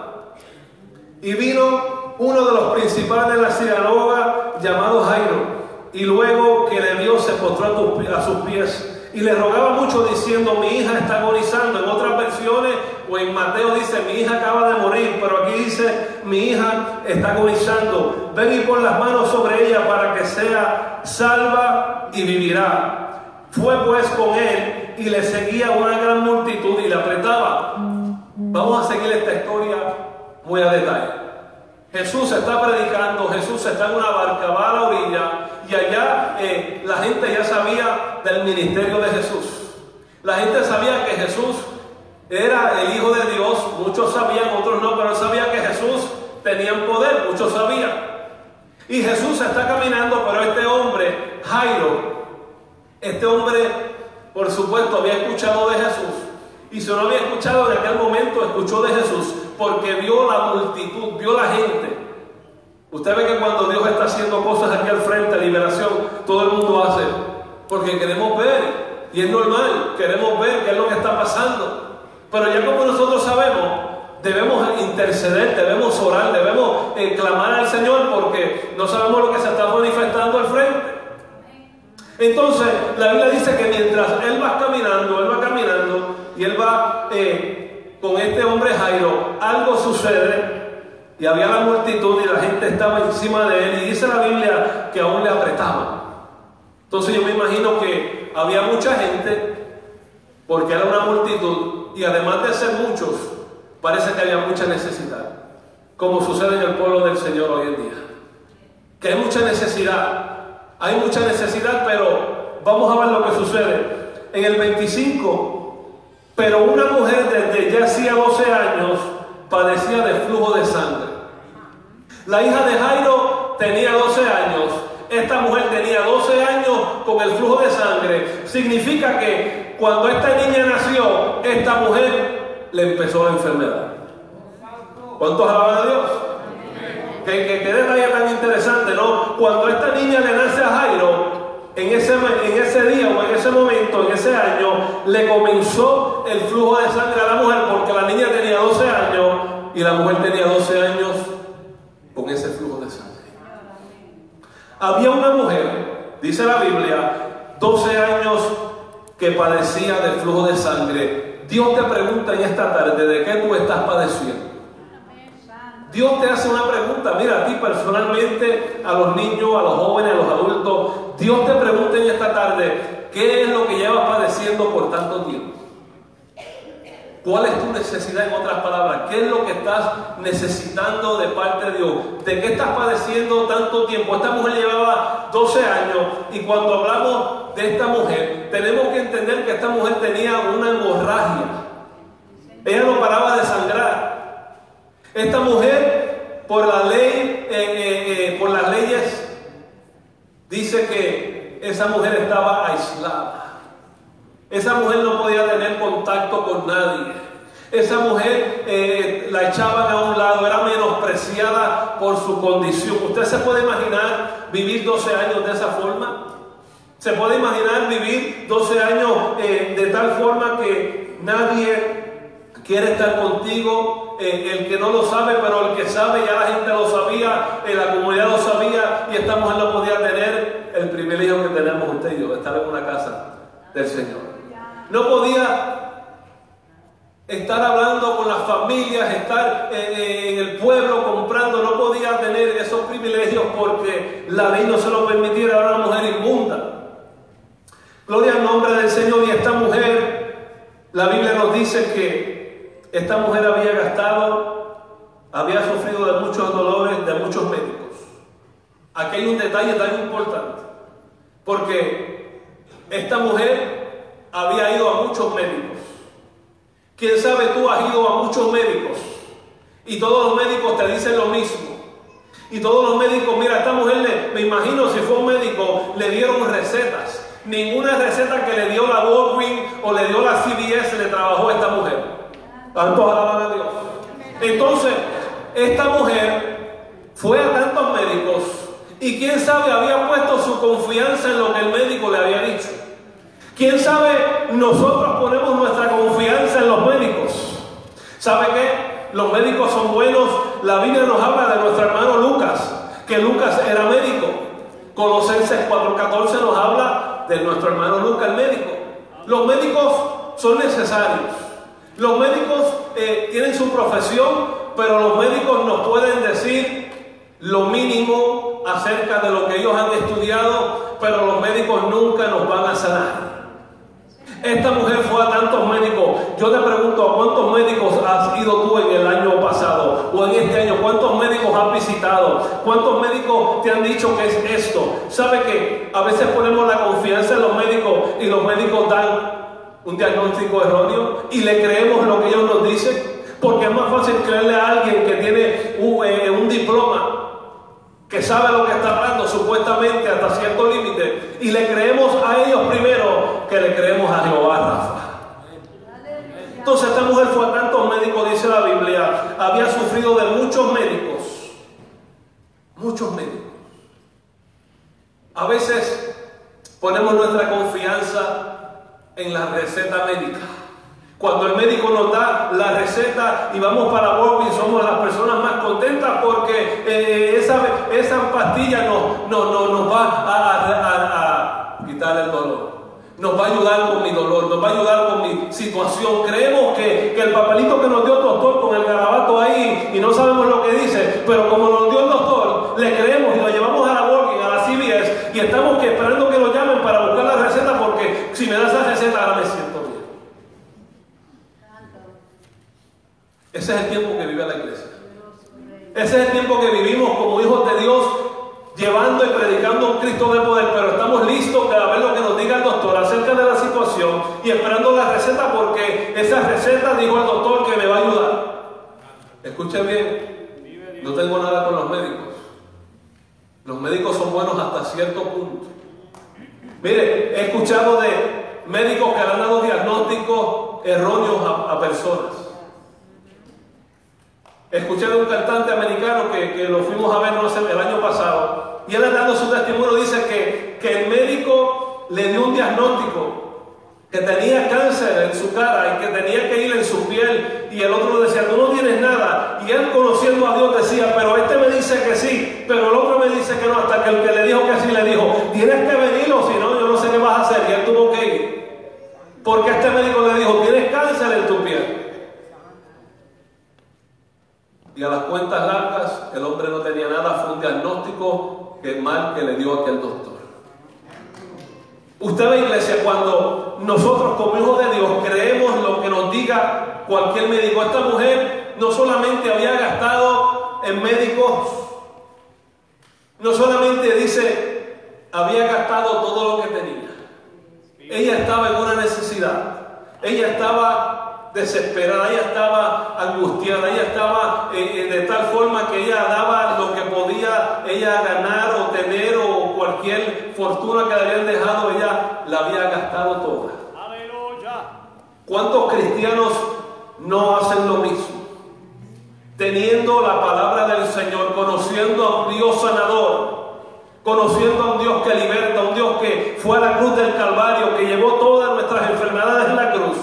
Y vino uno de los principales de la sinagoga, llamado Jairo, y luego que le vio se postró a sus pies y le rogaba mucho, diciendo: mi hija está agonizando. En otras versiones, o en Mateo dice: mi hija acaba de morir, pero aquí dice: mi hija está agonizando. Ven y pon las manos sobre ella para que sea salva y vivirá. Fue pues con él, y le seguía una gran multitud y le apretaba. Vamos a seguir esta historia muy a detalle. Jesús está predicando, Jesús está en una barca, va a la orilla, y allá la gente ya sabía del ministerio de Jesús. La gente sabía que Jesús era el Hijo de Dios, muchos sabían, otros no, pero él sabía que Jesús tenía poder, muchos sabían. Y Jesús está caminando, pero este hombre, Jairo, este hombre, por supuesto, había escuchado de Jesús. Y si no había escuchado en aquel momento, escuchó de Jesús, porque vio la multitud, vio la gente. Usted ve que cuando Dios está haciendo cosas aquí al frente, liberación, todo el mundo hace, porque queremos ver, y es normal, queremos ver qué es lo que está pasando. Pero ya como nosotros sabemos, debemos interceder, debemos orar, debemos clamar al Señor, porque no sabemos lo que se está manifestando al frente. Entonces, la Biblia dice que mientras él va caminando, y él va con este hombre Jairo, algo sucede, y había la multitud y la gente estaba encima de él, y dice la Biblia que aún le apretaban. Entonces yo me imagino que había mucha gente, porque era una multitud, y además de ser muchos, parece que había mucha necesidad, como sucede en el pueblo del Señor hoy en día, que hay mucha necesidad, pero vamos a ver lo que sucede. En el 25, pero una mujer desde ya hacía 12 años padecía de flujo de sangre. La hija de Jairo tenía 12 años. Esta mujer tenía 12 años con el flujo de sangre. Significa que cuando esta niña nació, esta mujer le empezó la enfermedad. ¿Cuántos alaban a Dios? Que detalle tan interesante, ¿no? Cuando esta niña le nace a Jairo, en ese día o en ese momento, en ese año, le comenzó el flujo de sangre a la mujer, porque la niña y la mujer tenía 12 años con ese flujo de sangre. Había una mujer, dice la Biblia, 12 años que padecía del flujo de sangre. Dios te pregunta en esta tarde, ¿de qué tú estás padeciendo? Dios te hace una pregunta, mira, a ti personalmente, a los niños, a los jóvenes, a los adultos. Dios te pregunta en esta tarde, ¿qué es lo que llevas padeciendo por tanto tiempo? ¿Cuál es tu necesidad, en otras palabras? ¿Qué es lo que estás necesitando de parte de Dios? ¿De qué estás padeciendo tanto tiempo? Esta mujer llevaba 12 años y cuando hablamos de esta mujer, tenemos que entender que esta mujer tenía una hemorragia. Ella no paraba de sangrar. Esta mujer, por la ley, por las leyes, dice que esa mujer estaba aislada. Esa mujer no podía tener contacto con nadie. Esa mujer la echaban a un lado, era menospreciada por su condición. ¿Usted se puede imaginar vivir 12 años de esa forma? ¿Se puede imaginar vivir 12 años de tal forma que nadie quiere estar contigo? El que no lo sabe, pero el que sabe, ya la gente lo sabía, la comunidad lo sabía, y esta mujer no podía tener el privilegio que tenemos usted y yo, de estar en una casa del Señor. No podía estar hablando con las familias, estar en el pueblo comprando, no podía tener esos privilegios porque la ley no se lo permitiera. Era una mujer inmunda. Gloria al nombre del Señor. Y esta mujer, la Biblia nos dice que esta mujer había sufrido de muchos dolores, de muchos médicos. Aquí hay un detalle tan importante, porque esta mujer había ido a muchos médicos. Quién sabe, tú has ido a muchos médicos y todos los médicos te dicen lo mismo. Y todos los médicos, mira, a esta mujer, me imagino si fue un médico, le dieron recetas. Ninguna receta que le dio la Walgreens o le dio la CVS le trabajó a esta mujer. Tantos alaban a Dios. Entonces, esta mujer fue a tantos médicos y quién sabe, había puesto su confianza en lo que el médico le había dicho. ¿Quién sabe? Nosotros ponemos nuestra confianza en los médicos. ¿Sabe qué? Los médicos son buenos. La Biblia nos habla de nuestro hermano Lucas, que Lucas era médico. Colosenses 4:14 nos habla de nuestro hermano Lucas, el médico. Los médicos son necesarios. Los médicos tienen su profesión, pero los médicos nos pueden decir lo mínimo acerca de lo que ellos han estudiado, pero los médicos nunca nos van a sanar. Esta mujer fue a tantos médicos. Yo te pregunto, ¿a cuántos médicos has ido tú en el año pasado o en este año? ¿Cuántos médicos has visitado? ¿Cuántos médicos te han dicho que es esto? ¿Sabe que a veces ponemos la confianza en los médicos y los médicos dan un diagnóstico erróneo y le creemos lo que ellos nos dicen? Porque es más fácil creerle a alguien que tiene un diploma, que sabe lo que está hablando supuestamente hasta cierto límite, y le creemos a ellos primero que le creemos a Jehová Rafa. Entonces esta mujer fue a tantos médicos, dice la Biblia, había sufrido de muchos médicos. Muchos médicos. A veces ponemos nuestra confianza en la receta médica. Cuando el médico nos da la receta y vamos para Walgreens, somos las personas más contentas porque esa pastilla nos va a quitar el dolor. Nos va a ayudar con mi dolor, nos va a ayudar con mi situación. Creemos que el papelito que nos dio el doctor con el garabato ahí y no sabemos lo que dice, pero como nos dio el doctor, le creemos y lo llevamos a la Walgreens, a la CVS, y estamos esperando que lo llamen para buscar la receta, porque si me da esa receta ahora me siento bien. Ese es el tiempo que vive la iglesia. Ese es el tiempo que vivimos como hijos de Dios, llevando y predicando un Cristo de poder, pero estamos listos para ver lo que nos diga el doctor acerca de la situación y esperando la receta, porque esa receta dijo el doctor que me va a ayudar. Escuche bien, no tengo nada con los médicos. Los médicos son buenos hasta cierto punto. Mire, he escuchado de médicos que han dado diagnósticos erróneos a personas. Escuché de un cantante americano que lo fuimos a ver el año pasado, y él dando su testimonio dice que el médico le dio un diagnóstico, que tenía cáncer en su cara y que tenía que ir en su piel, y el otro le decía, tú no tienes nada, Y él, conociendo a Dios, decía, pero este me dice que sí, pero el otro me dice que no, hasta que el que le dijo que sí le dijo, tienes que venir o si no, yo no sé qué vas a hacer. Y él tuvo que ir, porque este médico le dijo, tienes cáncer en tu piel. Y a las cuentas largas, el hombre no tenía nada, fue un diagnóstico mal que le dio aquel doctor. Usted ve, iglesia, cuando nosotros como hijos de Dios creemos lo que nos diga cualquier médico. Esta mujer no solamente había gastado en médicos, no solamente dice, había gastado todo lo que tenía. Ella estaba en una necesidad, ella estaba desesperada, ella estaba angustiada, ella estaba de tal forma que ella daba lo que podía ella ganar o tener, o cualquier fortuna que le habían dejado, ella la había gastado toda. ¡Aleluya! ¿Cuántos cristianos no hacen lo mismo? Teniendo la palabra del Señor, conociendo a un Dios sanador, conociendo a un Dios que liberta, a un Dios que fue a la cruz del Calvario, que llevó todas nuestras enfermedades en la cruz,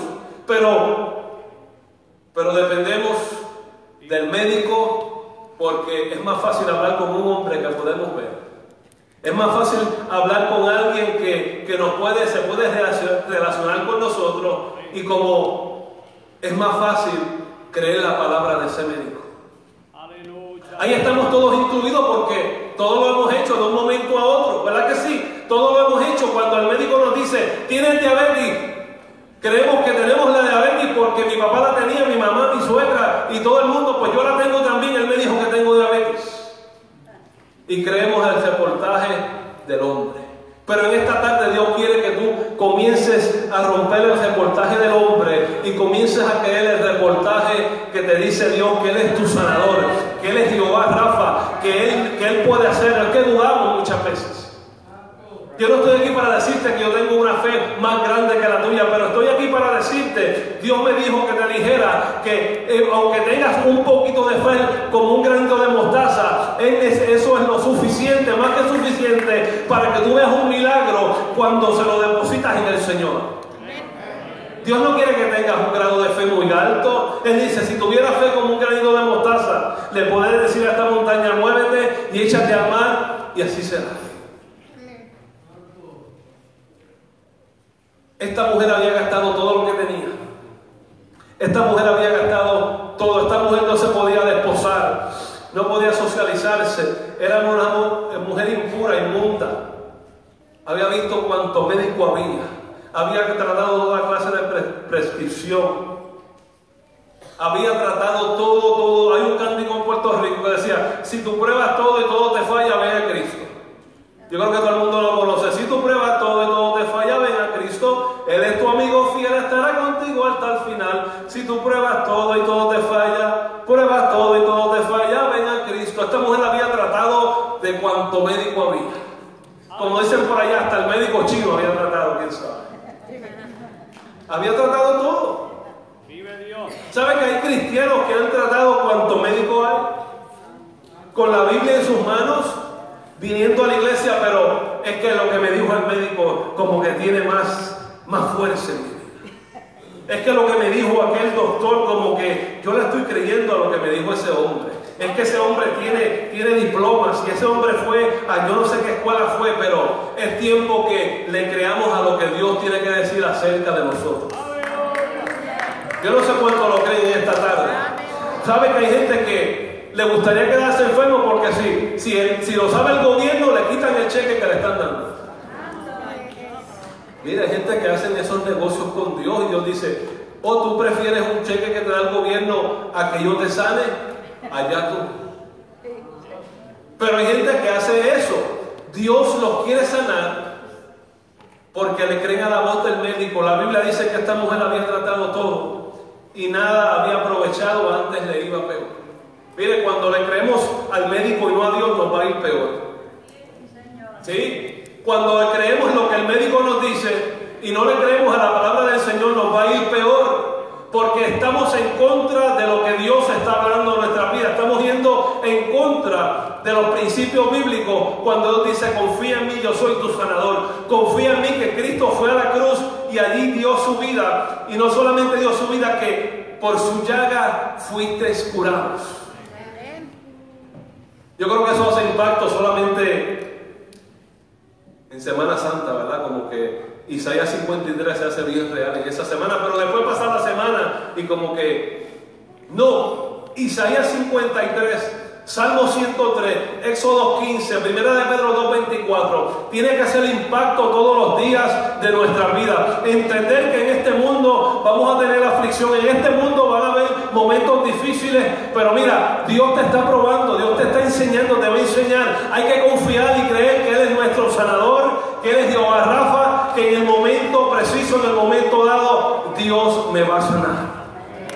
pero dependemos del médico, porque es más fácil hablar con un hombre que podemos ver. Es más fácil hablar con alguien que se puede relacionar con nosotros, y como es más fácil creer la palabra de ese médico. Ahí estamos todos incluidos, porque todos lo hemos hecho de un momento a otro, ¿verdad que sí? Todos lo hemos hecho. Cuando el médico nos dice, tienes diabetes, creemos que tenemos la diabetes porque mi papá la tenía, mi mamá, mi suegra y todo el mundo, pues yo la tengo también, él me dijo que tengo diabetes. Y creemos el reportaje del hombre. Pero en esta tarde Dios quiere que tú comiences a romper el reportaje del hombre y comiences a creer el reportaje que te dice Dios, que Él es tu sanador, que Él es Jehová Rafa, que Él puede hacer, el que dudamos muchas veces. Yo no estoy aquí para decirte que yo tengo una fe más grande que la tuya, pero estoy aquí para decirte, Dios me dijo que te dijera que aunque tengas un poquito de fe, como un granito de mostaza, eso es lo suficiente, más que suficiente, para que tú veas un milagro cuando se lo depositas en el Señor. Dios no quiere que tengas un grado de fe muy alto. Él dice, si tuvieras fe como un granito de mostaza, le puedes decir a esta montaña, muévete y échate al mar, y así será. Esta mujer había gastado todo lo que tenía. Esta mujer había gastado todo. Esta mujer no se podía desposar, no podía socializarse. Era una mujer impura, inmunda. Había visto cuánto médico había tratado toda clase de prescripción. Había tratado todo. Hay un cántico en Puerto Rico que decía, si tú pruebas todo y todo te falla, ven a Cristo. Yo creo que todo el mundo lo conoce. Si tú pruebas todo y todo te falla, ven a Cristo. Él es tu amigo fiel, estará contigo hasta el final. Si tú pruebas todo y todo te falla, pruebas todo y todo te falla, ven a Cristo. Esta mujer había tratado de cuanto médico había. Como dicen por allá, hasta el médico chino había tratado, quién sabe. Había tratado todo. ¿Sabe que hay cristianos que han tratado cuanto médico hay? Con la Biblia en sus manos, viniendo a la iglesia, pero es que lo que me dijo el médico como que tiene más fuerza en mi vida. Es que lo que me dijo aquel doctor, como que yo le estoy creyendo a lo que me dijo ese hombre. Es que ese hombre tiene diplomas y ese hombre fue a yo no sé qué escuela fue, pero es tiempo que le creamos a lo que Dios tiene que decir acerca de nosotros. Yo no sé cuánto lo creen en esta tarde. ¿Sabe que hay gente que le gustaría quedarse enfermo porque si lo sabe el gobierno le quitan el cheque que le están dando? Mira, hay gente que hacen esos negocios con Dios y Dios dice, tú prefieres un cheque que te da el gobierno a que yo te sane, allá tú. Pero hay gente que hace eso. Dios los quiere sanar porque le creen a la voz del médico. La Biblia dice que esta mujer había tratado todo y nada había aprovechado, antes le iba peor. Mire, cuando le creemos al médico y no a Dios, nos va a ir peor. ¿Sí? Cuando le creemos lo que el médico nos dice y no le creemos a la palabra del Señor, nos va a ir peor, porque estamos en contra de lo que Dios está hablando en nuestra vida. Estamos yendo en contra de los principios bíblicos cuando Dios dice, confía en mí, yo soy tu sanador. Confía en mí, que Cristo fue a la cruz y allí dio su vida. Y no solamente dio su vida, que por su llaga fuisteis curados. Yo creo que eso hace impacto solamente en Semana Santa, ¿verdad? Como que Isaías 53 se hace bien real en esa semana, pero después pasa la semana y como que no. Isaías 53, Salmo 103, Éxodo 15, Primera de Pedro 2:24, tiene que hacer impacto todos los días de nuestra vida. Entender que en este mundo vamos a tener aflicción, en este mundo van a haber momentos difíciles, pero mira, Dios te está probando, Dios te está enseñando, te va a enseñar. Hay que confiar y creer que Él es nuestro sanador, que Él es Jehová Rafa, que en el momento preciso, en el momento dado, Dios me va a sanar.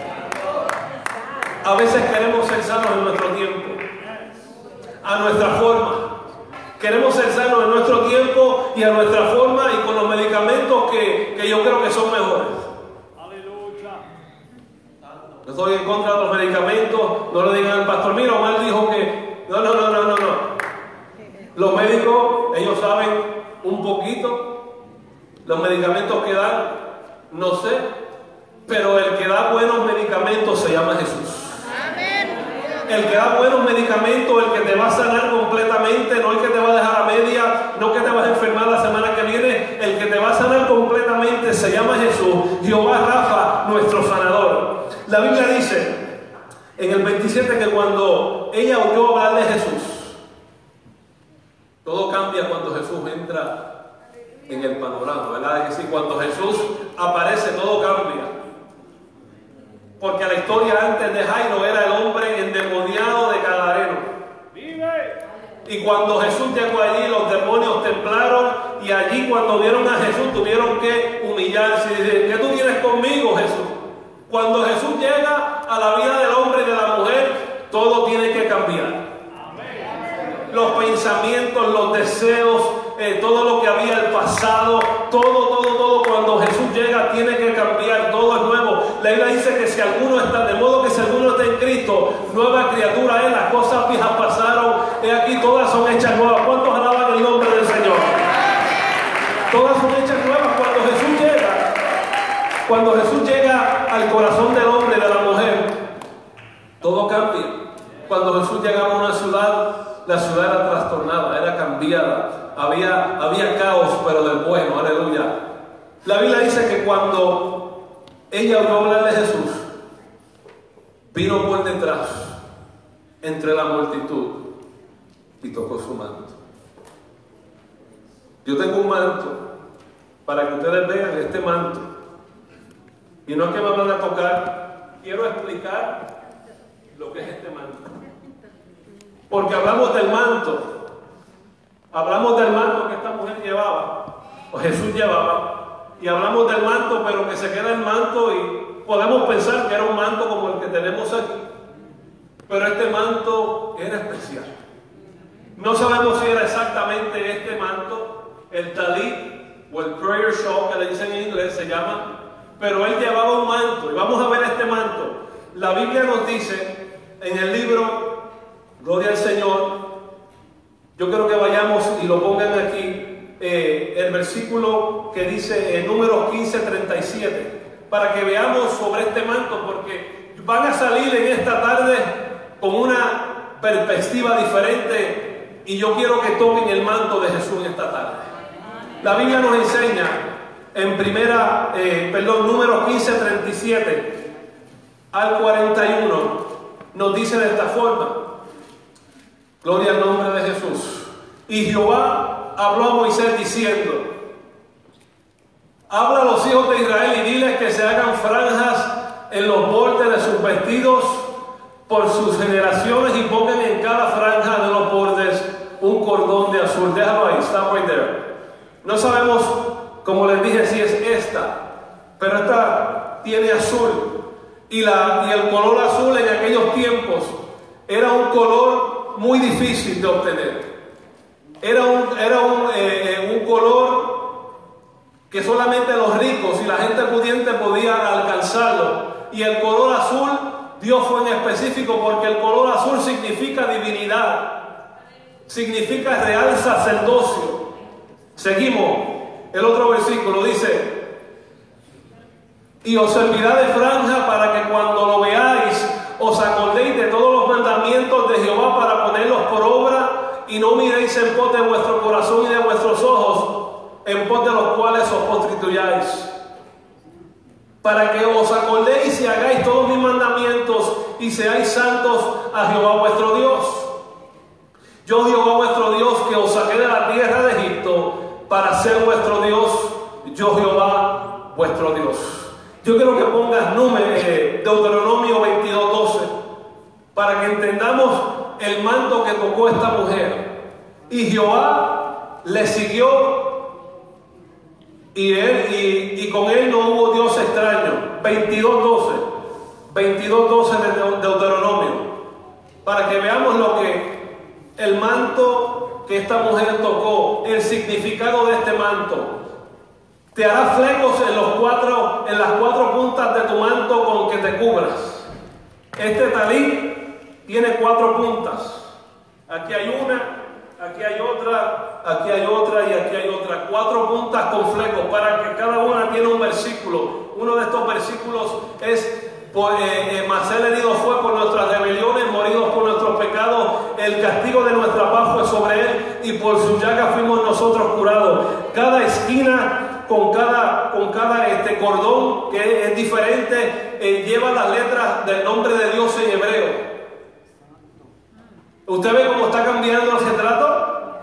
A veces queremos ser sanos en nuestro tiempo, a nuestra forma. Queremos ser sanos en nuestro tiempo y a nuestra forma y con los medicamentos que yo creo que son mejores. No estoy en contra de los medicamentos, no le digan al pastor, mira, Omar dijo que... No. Los médicos, ellos saben un poquito, los medicamentos que dan, no sé, pero el que da buenos medicamentos se llama Jesús. El que da buenos medicamentos, el que te va a sanar completamente, no el que te va a dejar a media, no que te vas a enfermar la semana que viene, el que te va a sanar completamente se llama Jesús, Jehová Rafa, nuestro sanador. La Biblia dice en el 27 que cuando ella oyó hablar de Jesús, todo cambia cuando Jesús entra en el panorama, ¿verdad? Es decir, cuando Jesús aparece, todo cambia. Porque la historia antes de Jairo era el hombre endemoniado de Gadareno. Y cuando Jesús llegó allí, los demonios temblaron. Y allí, cuando vieron a Jesús, tuvieron que humillarse. Y dicen, ¿qué tú tienes conmigo, Jesús? Cuando Jesús llega a la vida del hombre y de la mujer, todo tiene que cambiar. Los pensamientos, los deseos, todo lo que había el pasado, todo, cuando Jesús llega tiene que cambiar, todo es nuevo. La Biblia dice que si alguno está, de modo que si alguno está en Cristo, nueva criatura es, las cosas viejas pasaron, he aquí todas son hechas nuevas. ¿Cuántos alaban el nombre del Señor? Todas son hechas nuevas cuando Jesús llega. Cuando Jesús llega al corazón del hombre y de la mujer, todo cambia. Cuando Jesús llegaba a una ciudad, la ciudad era trastornada, era cambiada, había caos, pero del bueno, aleluya. La Biblia dice que cuando ella oyó hablar de Jesús, vino por detrás, entre la multitud, y tocó su manto. Yo tengo un manto, para que ustedes vean este manto, y no es que me van a tocar, quiero explicar lo que es este manto. Porque hablamos del manto que esta mujer llevaba, o Jesús llevaba, y hablamos del manto, pero que se queda el manto y podemos pensar que era un manto como el que tenemos aquí, pero este manto era especial. No sabemos si era exactamente este manto, el talit o el prayer shawl que le dicen en inglés se llama, pero él llevaba un manto y vamos a ver este manto. La Biblia nos dice en el libro, gloria al Señor, yo quiero que vayamos y lo pongan aquí, el versículo que dice en Números 15:37, para que veamos sobre este manto, porque van a salir en esta tarde con una perspectiva diferente y yo quiero que tomen el manto de Jesús en esta tarde. La Biblia nos enseña en Números 15:37 al 41, nos dice de esta forma. Gloria al nombre de Jesús. Y Jehová habló a Moisés diciendo: habla a los hijos de Israel y diles que se hagan franjas en los bordes de sus vestidos por sus generaciones y pongan en cada franja de los bordes un cordón de azul. Déjalo ahí, stop right there. No sabemos, como les dije, si es esta, pero esta tiene azul. Y el color azul en aquellos tiempos era un color muy difícil de obtener. Era un color que solamente los ricos y la gente pudiente podían alcanzarlo. Y el color azul, Dios fue en específico, porque el color azul significa divinidad, significa real sacerdocio. Seguimos, el otro versículo dice: y os servirá de franja para que cuando lo veáis os acordéis de todos los mandamientos de Jehová para ponerlos por obra pos de vuestro corazón y de vuestros ojos, en pos de los cuales os constituyáis, para que os acordéis y hagáis todos mis mandamientos y seáis santos a Jehová vuestro Dios. Yo, Jehová vuestro Dios, que os saqué de la tierra de Egipto para ser vuestro Dios, yo Jehová vuestro Dios. Yo quiero que pongas Deuteronomio 22:12, para que entendamos el manto que tocó esta mujer. Y Jehová le siguió, y con él no hubo Dios extraño. 22:12 de Deuteronomio, para que veamos lo que el manto que esta mujer tocó, el significado de este manto. Te hará flecos en las cuatro puntas de tu manto con que te cubras. Este talit tiene 4 puntas. Aquí hay una, aquí hay otra, aquí hay otra y aquí hay otra. 4 puntas con flecos, para que cada una tiene un versículo. Uno de estos versículos es: mas él herido fue por nuestras rebeliones, moridos por nuestros pecados, el castigo de nuestra paz fue sobre él, y por su llaga fuimos nosotros curados. Cada esquina con cada cordón, que es diferente, lleva las letras del nombre de Dios en hebreo. ¿Usted ve cómo está cambiando el retrato?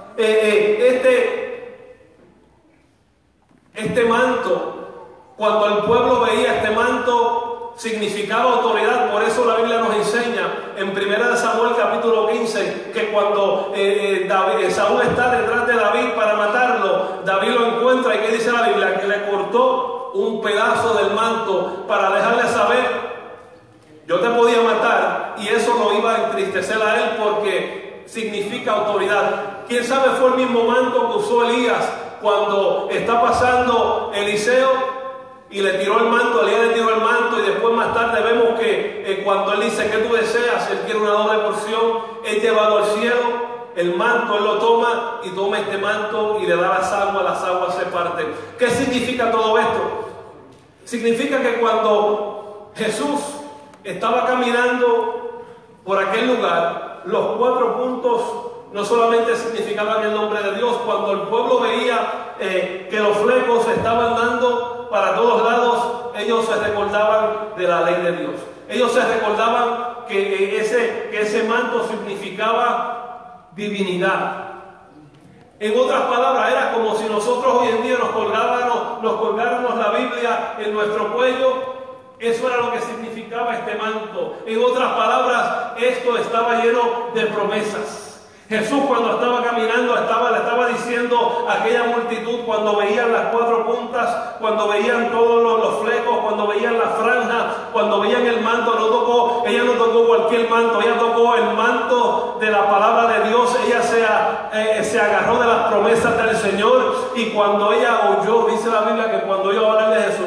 Este manto, cuando el pueblo veía este manto, significaba autoridad. Por eso la Biblia nos enseña en 1 Samuel capítulo 15 que cuando Saúl está detrás de David para matarlo, David lo encuentra, y ¿qué dice la Biblia? Que le cortó un pedazo del manto para dejarle saber: yo te podía matar, y eso lo iba a entristecer a él, porque significa autoridad. ¿Quién sabe? Fue el mismo manto que usó Elías cuando está pasando Eliseo y le tiró el manto. Elías le tiró el manto, y después más tarde vemos que cuando él dice: ¿qué tú deseas? Él quiere una doble porción. Es llevado al cielo. El manto él lo toma, y toma este manto y le da las aguas se parten. ¿Qué significa todo esto? Significa que cuando Jesús estaba caminando por aquel lugar, los 4 puntos no solamente significaban el nombre de Dios. Cuando el pueblo veía que los flecos estaban dando para todos lados, ellos se recordaban de la ley de Dios. Ellos se recordaban que ese manto significaba divinidad. En otras palabras, era como si nosotros hoy en día nos colgáramos la Biblia en nuestro cuello. Eso era lo que significaba este manto. En otras palabras, esto estaba lleno de promesas. Jesús, cuando estaba caminando, le estaba diciendo a aquella multitud, cuando veían las 4 puntas, cuando veían todos los flecos, cuando veían la franja, cuando veían el manto, ella no tocó cualquier manto, ella tocó el manto de la palabra de Dios. Ella se agarró de las promesas del Señor, y cuando ella oyó, dice la Biblia que cuando oyó hablar de Jesús,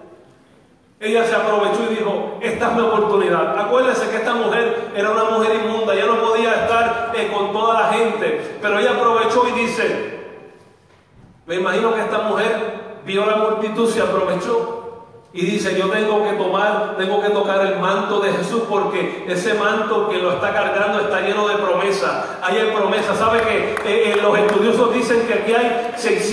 ella se aprovechó y dijo: esta es mi oportunidad. Acuérdense que esta mujer era una mujer inmunda, ya no podía estar con toda la gente, pero ella aprovechó y dice, me imagino que esta mujer vio la multitud, se aprovechó y dice: yo tengo que tocar el manto de Jesús, porque ese manto que lo está cargando está lleno de promesas. Hay promesas. ¿Sabe que los estudiosos dicen que aquí hay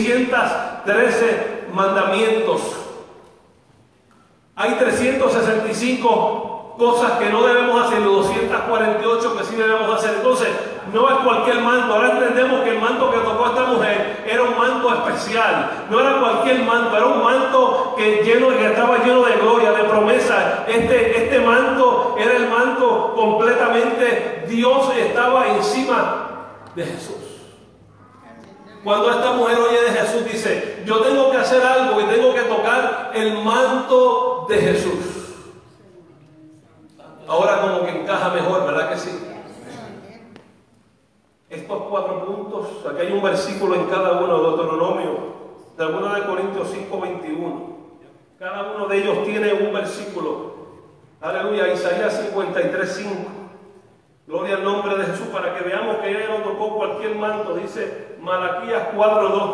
613 mandamientos? Hay 365 cosas que no debemos hacer, y 248 que sí debemos hacer. Entonces, no es cualquier manto. Ahora entendemos que el manto que tocó esta mujer era un manto especial. No era cualquier manto, era un manto que estaba lleno de gloria, de promesa. Este manto era el manto completamente, Dios estaba encima de Jesús. Cuando esta mujer oye de Jesús, dice: yo tengo que hacer algo y tengo que tocar el manto de Jesús. Ahora como que encaja mejor, ¿verdad que sí? Estos 4 puntos, aquí hay un versículo en cada uno, de Deuteronomio, de 2 Corintios 5:21. Cada uno de ellos tiene un versículo. Aleluya. Isaías 53:5. Gloria al nombre de Jesús, para que veamos que ella no tocó cualquier manto. Dice Malaquías 4:2.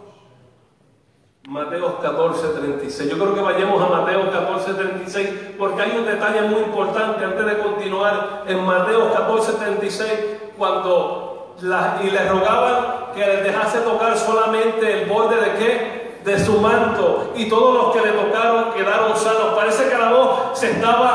Mateos 14:36. Yo creo que vayamos a Mateos 14:36, porque hay un detalle muy importante antes de continuar. En Mateos 14:36, cuando le rogaban que les dejase tocar solamente el borde de ¿qué? De su manto, y todos los que le tocaron quedaron sanos. Parece que la voz se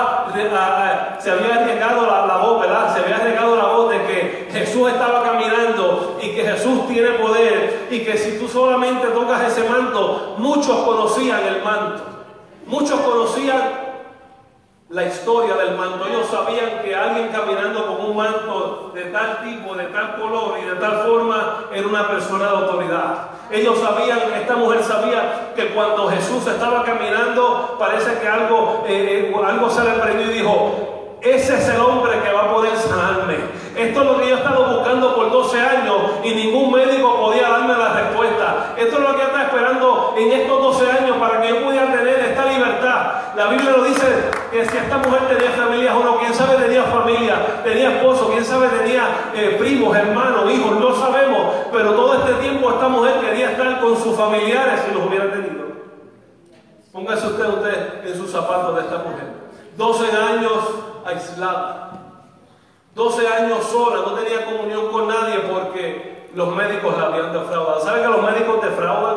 había regado la voz, ¿verdad? Se había regado la voz de que Jesús estaba caminando y que Jesús tiene poder, y que si tú solamente tocas ese manto, muchos conocían el manto, muchos conocían la historia del manto. Ellos sabían que alguien caminando con un manto de tal tipo, de tal color y de tal forma era una persona de autoridad. Ellos sabían, esta mujer sabía que cuando Jesús estaba caminando, parece que algo se le prendió y dijo: ese es el hombre que va a poder sanarme. Esto es lo que yo he estado buscando por 12 años y ningún médico podía darme la respuesta. Esto es lo que yo estaba esperando en estos 12 años para que yo pudiera tener esta libertad. La Biblia lo dice que si esta mujer tenía familias o no, quién sabe tenía familia, tenía esposo, quién sabe tenía primos, hermanos, hijos, no sabemos. Pero todo este tiempo esta mujer quería estar con sus familiares si los hubiera tenido. Póngase usted en sus zapatos de esta mujer. 12 años aislada, 12 años sola, no tenía comunión con nadie porque los médicos la habían defraudado. ¿Saben que los médicos defraudan?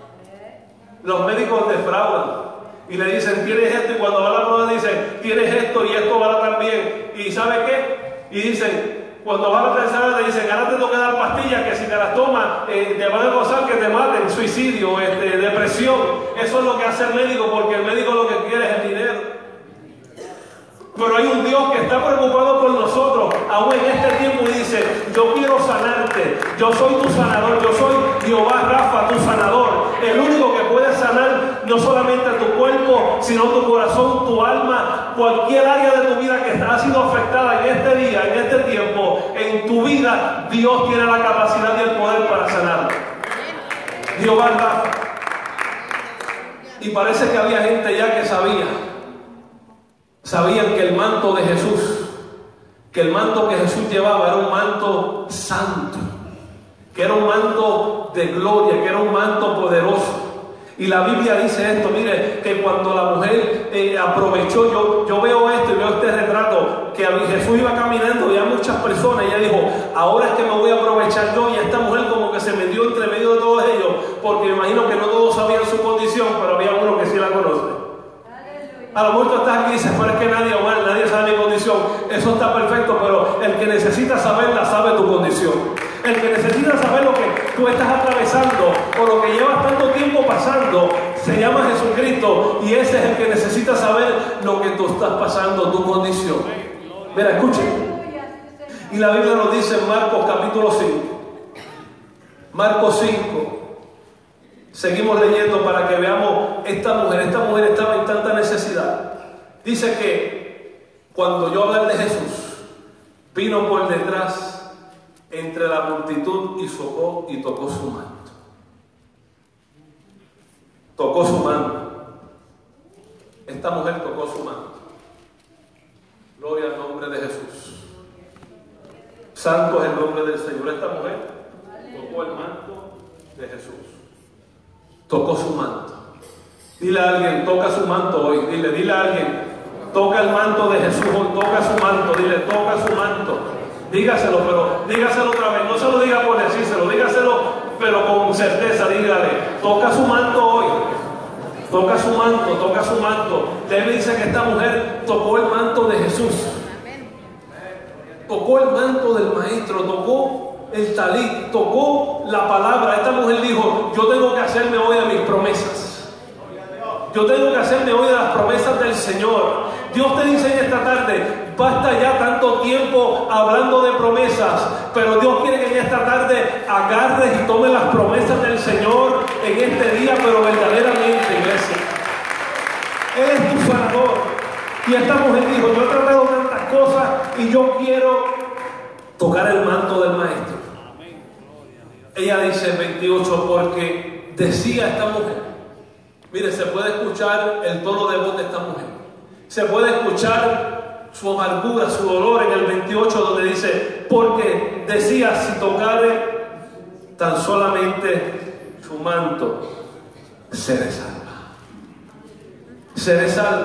Los médicos defraudan y le dicen: tienes esto, y cuando va a la prueba dicen: tienes esto y esto va también. ¿Y sabe qué? Y dicen, cuando va a la tercera le dicen: ahora te tengo que dar pastillas que si te las tomas te van a causar que te maten, suicidio, depresión. Eso es lo que hace el médico, porque el médico lo que quiere es el dinero. Pero hay un Dios que está preocupado por nosotros, aún en este tiempo, y dice: yo quiero sanarte, yo soy tu sanador, yo soy Jehová Rafa, tu sanador, el único que puede sanar no solamente tu cuerpo, sino tu corazón, tu alma, cualquier área de tu vida que ha sido afectada en este día, en este tiempo, en tu vida, Dios tiene la capacidad y el poder para sanar. Jehová Rafa. Y parece que había gente ya que sabían que el manto de Jesús, que el manto que Jesús llevaba era un manto santo, que era un manto de gloria, que era un manto poderoso. Y la Biblia dice esto, mire, que cuando la mujer aprovechó, yo veo esto y veo este retrato, que Jesús iba caminando y a muchas personas, y ella dijo: ahora es que me voy a aprovechar yo. Y esta mujer como que se metió entre medio de todos ellos, porque me imagino que no todos sabían su condición, pero había uno que sí la conoce. A lo mejor tú estás aquí y dices: pero es que nadie sabe mi condición. Eso está perfecto, pero el que necesita saberla sabe tu condición. El que necesita saber lo que tú estás atravesando o lo que llevas tanto tiempo pasando se llama Jesucristo, y ese es el que necesita saber lo que tú estás pasando, tu condición. Mira, escuchen. Y la Biblia nos dice en Marcos capítulo 5. Marcos 5. Seguimos leyendo para que veamos esta mujer estaba en tanta necesidad. Dice que cuando yo hablé de Jesús, vino por detrás entre la multitud y tocó su manto. Tocó su manto. Esta mujer tocó su manto. Gloria al nombre de Jesús. Santo es el nombre del Señor. Esta mujer tocó el manto de Jesús. Tocó su manto. Dile a alguien: toca su manto hoy. Dile a alguien: toca el manto de Jesús hoy. Toca su manto. Dile: toca su manto. Dígaselo, pero dígaselo otra vez. No se lo diga por decírselo, dígaselo, pero con certeza. Dígale: toca su manto hoy. Toca su manto, toca su manto. David dice que esta mujer tocó el manto de Jesús. Tocó el manto del Maestro, tocó el talit, tocó la palabra. Esta mujer dijo: yo tengo que hacerme hoy de mis promesas. Yo tengo que hacerme hoy de las promesas del Señor. Dios te dice en esta tarde: basta ya tanto tiempo hablando de promesas, pero Dios quiere que en esta tarde agarres y tomes las promesas del Señor en este día, pero verdaderamente, iglesia. Él es tu sanador. Y esta mujer dijo: yo he tratado tantas cosas y yo quiero tocar el manto del Maestro. Ella dice en 28, porque decía esta mujer, mire, se puede escuchar el tono de voz de esta mujer, se puede escuchar su amargura, su dolor en el 28, donde dice: porque decía, si tocare tan solamente su manto, seré salva. Seré salva.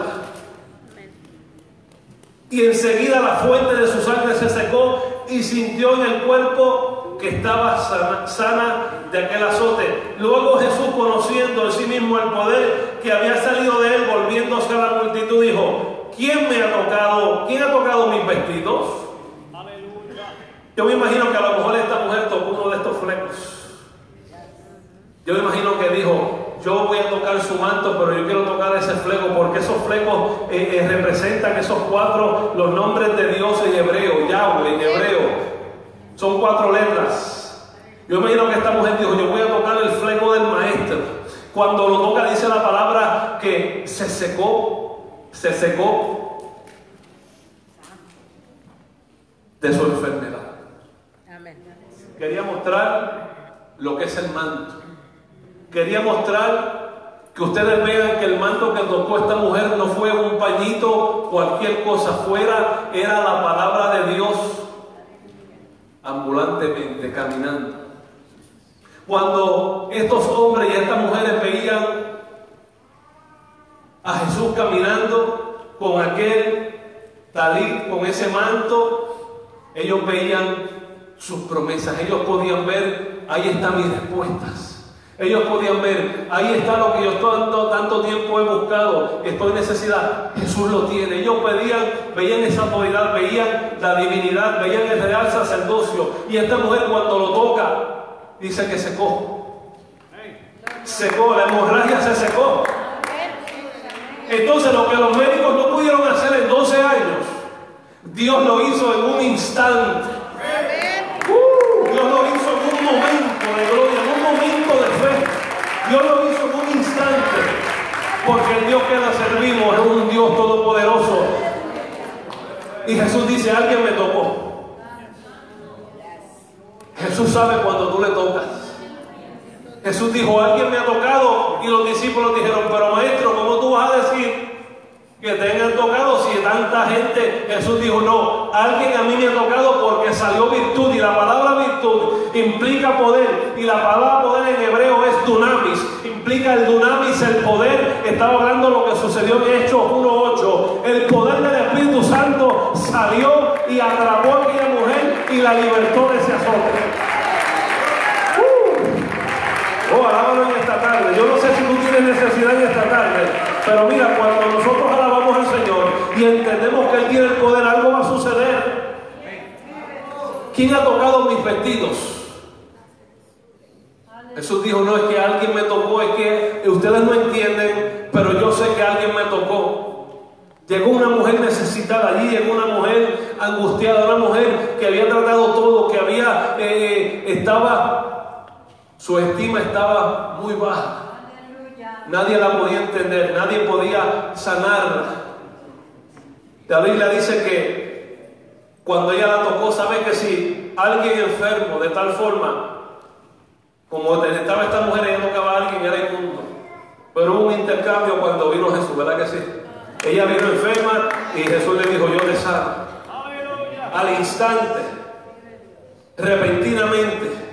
Y enseguida la fuente de su sangre se secó y sintió en el cuerpo que estaba sana de aquel azote. Luego Jesús, conociendo en sí mismo el poder que había salido de él, volviéndose a la multitud, dijo: ¿quién me ha tocado? ¿Quién ha tocado mis vestidos? Yo me imagino que a lo mejor esta mujer tocó uno de estos flecos. Yo me imagino que dijo: yo voy a tocar su manto, pero yo quiero tocar ese fleco, porque esos flecos representan esos cuatro, los nombres de Dios en hebreo, Yahweh en hebreo. Son 4 letras. Yo me imagino que esta mujer dijo: yo voy a tocar el fleco del maestro. Cuando lo toca, dice la palabra que se secó de su enfermedad. Quería mostrar lo que es el manto. Quería mostrar que ustedes vean que el manto que tocó esta mujer no fue un pañito, cualquier cosa fuera, era la palabra de Dios ambulantemente caminando. Cuando estos hombres y estas mujeres veían a Jesús caminando con aquel talit, con ese manto, ellos veían sus promesas. Ellos podían ver: ahí están mis respuestas. Ellos podían ver: ahí está lo que yo tanto tiempo he buscado, estoy en necesidad, Jesús lo tiene. Ellos veían esa autoridad, veían la divinidad, veían el real sacerdocio. Y esta mujer, cuando lo toca, dice que secó, la hemorragia se secó. Entonces, lo que los médicos no pudieron hacer en 12 años, Dios lo hizo en un instante. Dios lo hizo en un momento de gloria, en un momento de fe. Dios lo hizo en un instante, porque el Dios que le servimos es un Dios todopoderoso. Y Jesús dice: alguien me tocó. Jesús sabe cuando tú le tocas. Jesús dijo: alguien me ha tocado. Y los discípulos dijeron: pero maestro, ¿cómo tú vas a decir que te hayan tocado si tanta gente? Jesús dijo: no, alguien a mí me ha tocado, porque salió virtud. Y la palabra virtud implica poder, y la palabra poder en hebreo es dunamis, implica el dunamis, el poder. Estaba hablando lo que sucedió en Hechos 1:8. El poder del Espíritu Santo salió y atrapó a aquella mujer y la libertó de ese azote. Oh, alábalo en esta tarde. Yo no sé si tú tienes necesidad en esta tarde, pero mira, cuando nosotros alabamos al Señor y entendemos que Él tiene el poder, algo va a suceder. ¿Quién ha tocado mis vestidos? Jesús dijo: no es que alguien me tocó, es que ustedes no entienden, pero yo sé que alguien me tocó. Llegó una mujer necesitada allí, llegó una mujer angustiada, una mujer que había tratado todo, que había, su estima estaba muy baja. Nadie la podía entender, nadie podía sanarla. La Biblia dice que cuando ella la tocó, sabe que si alguien enfermo de tal forma, como estaba esta mujer, ella tocaba a alguien, era inmundo. Pero hubo un intercambio cuando vino Jesús, ¿verdad que sí? Ella vino enferma y Jesús le dijo: yo te sano. Al instante, repentinamente.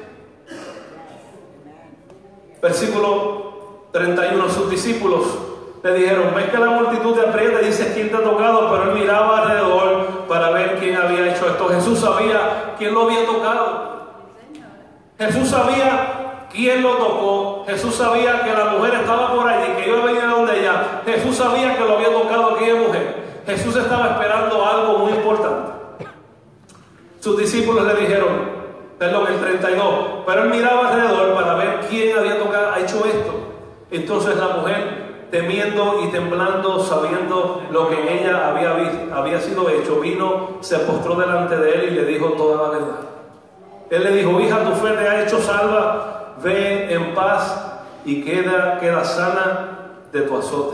Versículo 31, sus discípulos le dijeron: ves que la multitud te aprieta y dices: ¿quién te ha tocado? Pero él miraba alrededor para ver quién había hecho esto. Jesús sabía quién lo había tocado. Jesús sabía quién lo tocó. Jesús sabía que la mujer estaba por allí, que iba a venir a donde ella. Jesús sabía que lo había tocado aquella mujer. Jesús estaba esperando algo muy importante. Sus discípulos le dijeron, el 32, pero él miraba alrededor para ver quién había hecho esto. Entonces la mujer, temiendo y temblando, sabiendo lo que en ella había sido hecho, vino, se postró delante de él y le dijo toda la verdad. Él le dijo: hija, tu fe te ha hecho salva, ve en paz y queda sana de tu azote.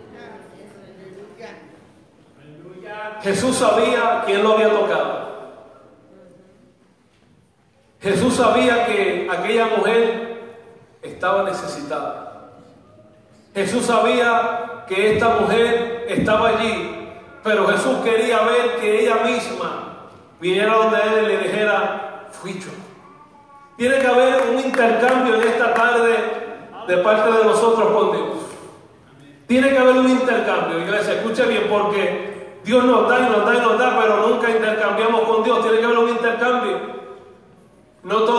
Jesús sabía quién lo había tocado. Jesús sabía que aquella mujer estaba necesitada. Jesús sabía que esta mujer estaba allí, pero Jesús quería ver que ella misma viniera donde él y le dijera: fui yo. Tiene que haber un intercambio en esta tarde de parte de nosotros con Dios. Tiene que haber un intercambio, iglesia, escuche bien, porque Dios nos da y nos da y nos da, pero nunca intercambiamos con Dios. Tiene que haber un intercambio. No todo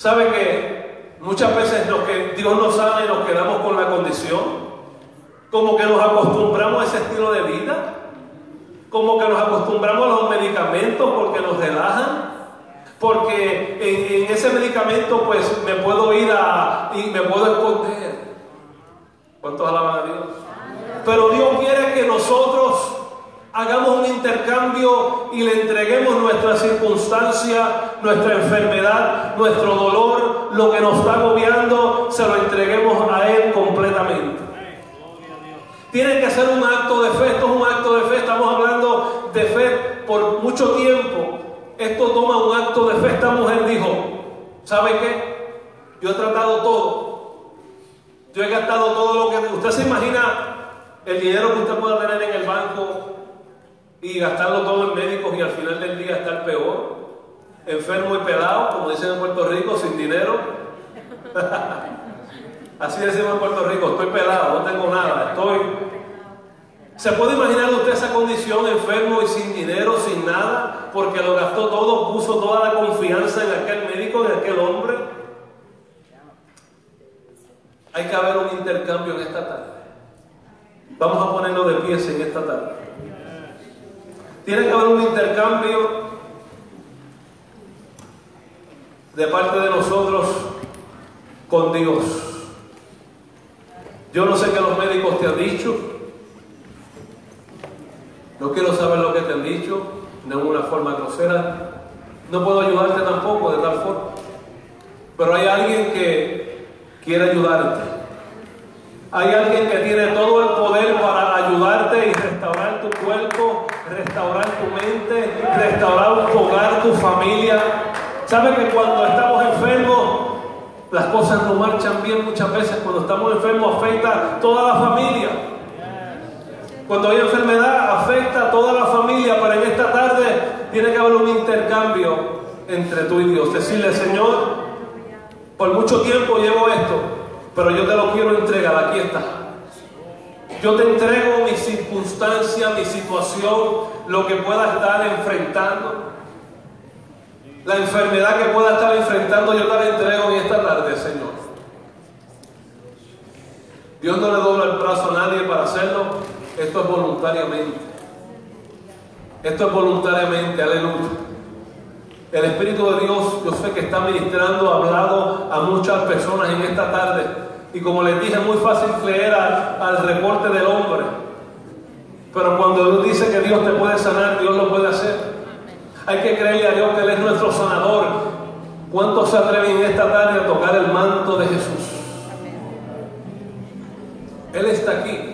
¿Sabe que muchas veces Dios nos sana y nos quedamos con la condición? Como que nos acostumbramos a ese estilo de vida, como que nos acostumbramos a los medicamentos porque nos relajan, porque en ese medicamento pues me puedo ir y me puedo esconder. ¿Cuántos alaban a Dios? Pero Dios quiere que nosotros hagamos un intercambio y le entreguemos nuestra circunstancia, nuestra enfermedad, nuestro dolor, lo que nos está agobiando, se lo entreguemos a Él completamente. Tiene que ser un acto de fe. Esto es un acto de fe. Estamos hablando de fe por mucho tiempo. Esto toma un acto de fe. Esta mujer dijo, ¿sabe qué? Yo he tratado todo. Yo he gastado todo lo que... Usted se imagina el dinero que usted pueda tener en el banco y gastarlo todo en médicos y al final del día estar peor, enfermo y pelado, como dicen en Puerto Rico, sin dinero. Así decimos en Puerto Rico, estoy pelado, no tengo nada, ¿Se puede imaginar usted esa condición, enfermo y sin dinero, sin nada, porque lo gastó todo, puso toda la confianza en aquel médico, en aquel hombre? Hay que haber un intercambio en esta tarde. Vamos a ponerlo de pies en esta tarde. Tiene que haber un intercambio de parte de nosotros con Dios. Yo no sé qué los médicos te han dicho. No quiero saber lo que te han dicho, de una forma grosera. No puedo ayudarte tampoco de tal forma. Pero hay alguien que quiere ayudarte. Hay alguien que tiene todo el poder para ayudarte y restaurar tu cuerpo, restaurar tu mente, restaurar tu hogar, tu familia. ¿Sabe que cuando estamos enfermos, las cosas no marchan bien muchas veces? Cuando estamos enfermos afecta a toda la familia. Cuando hay enfermedad afecta a toda la familia, pero en esta tarde tiene que haber un intercambio entre tú y Dios. Decirle, Señor, por mucho tiempo llevo esto, pero yo te lo quiero entregar, aquí está. Yo te entrego mi circunstancia, mi situación, lo que pueda estar enfrentando. La enfermedad que pueda estar enfrentando, yo te la entrego en esta tarde, Señor. Dios no le dobla el brazo a nadie para hacerlo. Esto es voluntariamente. Esto es voluntariamente, aleluya. El Espíritu de Dios, yo sé que está ministrando, ha hablado a muchas personas en esta tarde. Y como les dije, es muy fácil creer al reporte del hombre. Pero cuando Dios dice que Dios te puede sanar, Dios lo puede hacer. Hay que creerle a Dios que Él es nuestro sanador. ¿Cuántos se atreven en esta tarde a tocar el manto de Jesús? Él está aquí.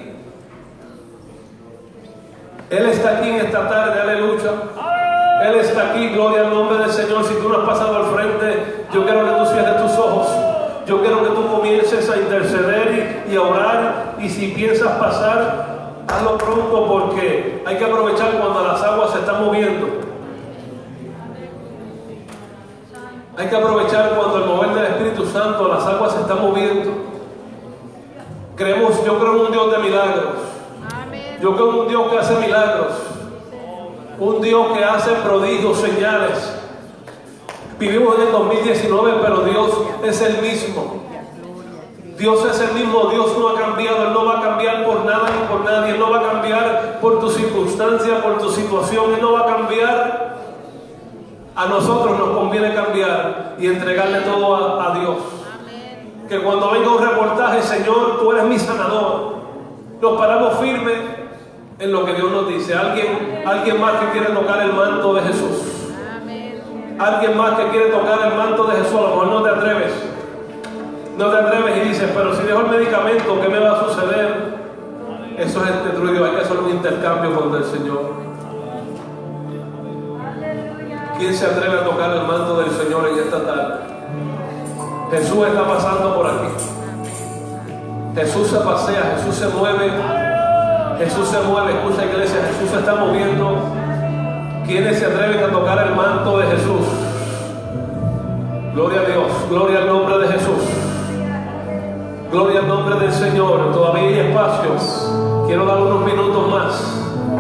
Él está aquí en esta tarde, aleluya. Él está aquí, gloria al nombre del Señor. Si tú no has pasado al frente, yo quiero que tú cierres tus ojos. Yo quiero que tú comiences a interceder y a orar. Y si piensas pasar, hazlo pronto, porque hay que aprovechar cuando las aguas se están moviendo. Hay que aprovechar cuando el mover del Espíritu Santo, las aguas se están moviendo. Yo creo en un Dios de milagros. Yo creo en un Dios que hace milagros. Un Dios que hace prodigios, señales. Vivimos en el 2019, pero Dios es el mismo. Dios es el mismo. Dios no ha cambiado. Él no va a cambiar por nada ni por nadie. Él no va a cambiar por tu circunstancia, por tu situación. Él no va a cambiar. A nosotros nos conviene cambiar y entregarle todo a Dios. Que cuando venga un reportaje, Señor, tú eres mi sanador, nos paramos firmes en lo que Dios nos dice. Alguien más que quiere tocar el manto de Jesús. Alguien más que quiere tocar el manto de Jesús. A lo mejor no te atreves. No te atreves y dices, pero si dejo el medicamento, ¿qué me va a suceder? Eso es el trudio. Hay que hacer un intercambio con el Señor. ¿Quién se atreve a tocar el manto del Señor en esta tarde? Jesús está pasando por aquí. Jesús se pasea, Jesús se mueve. Jesús se mueve, escucha iglesia, Jesús se está moviendo. ¿Quiénes se atreven a tocar el manto de Jesús? Gloria a Dios, gloria al nombre de Jesús. Gloria al nombre del Señor. Todavía hay espacios. Quiero dar unos minutos más.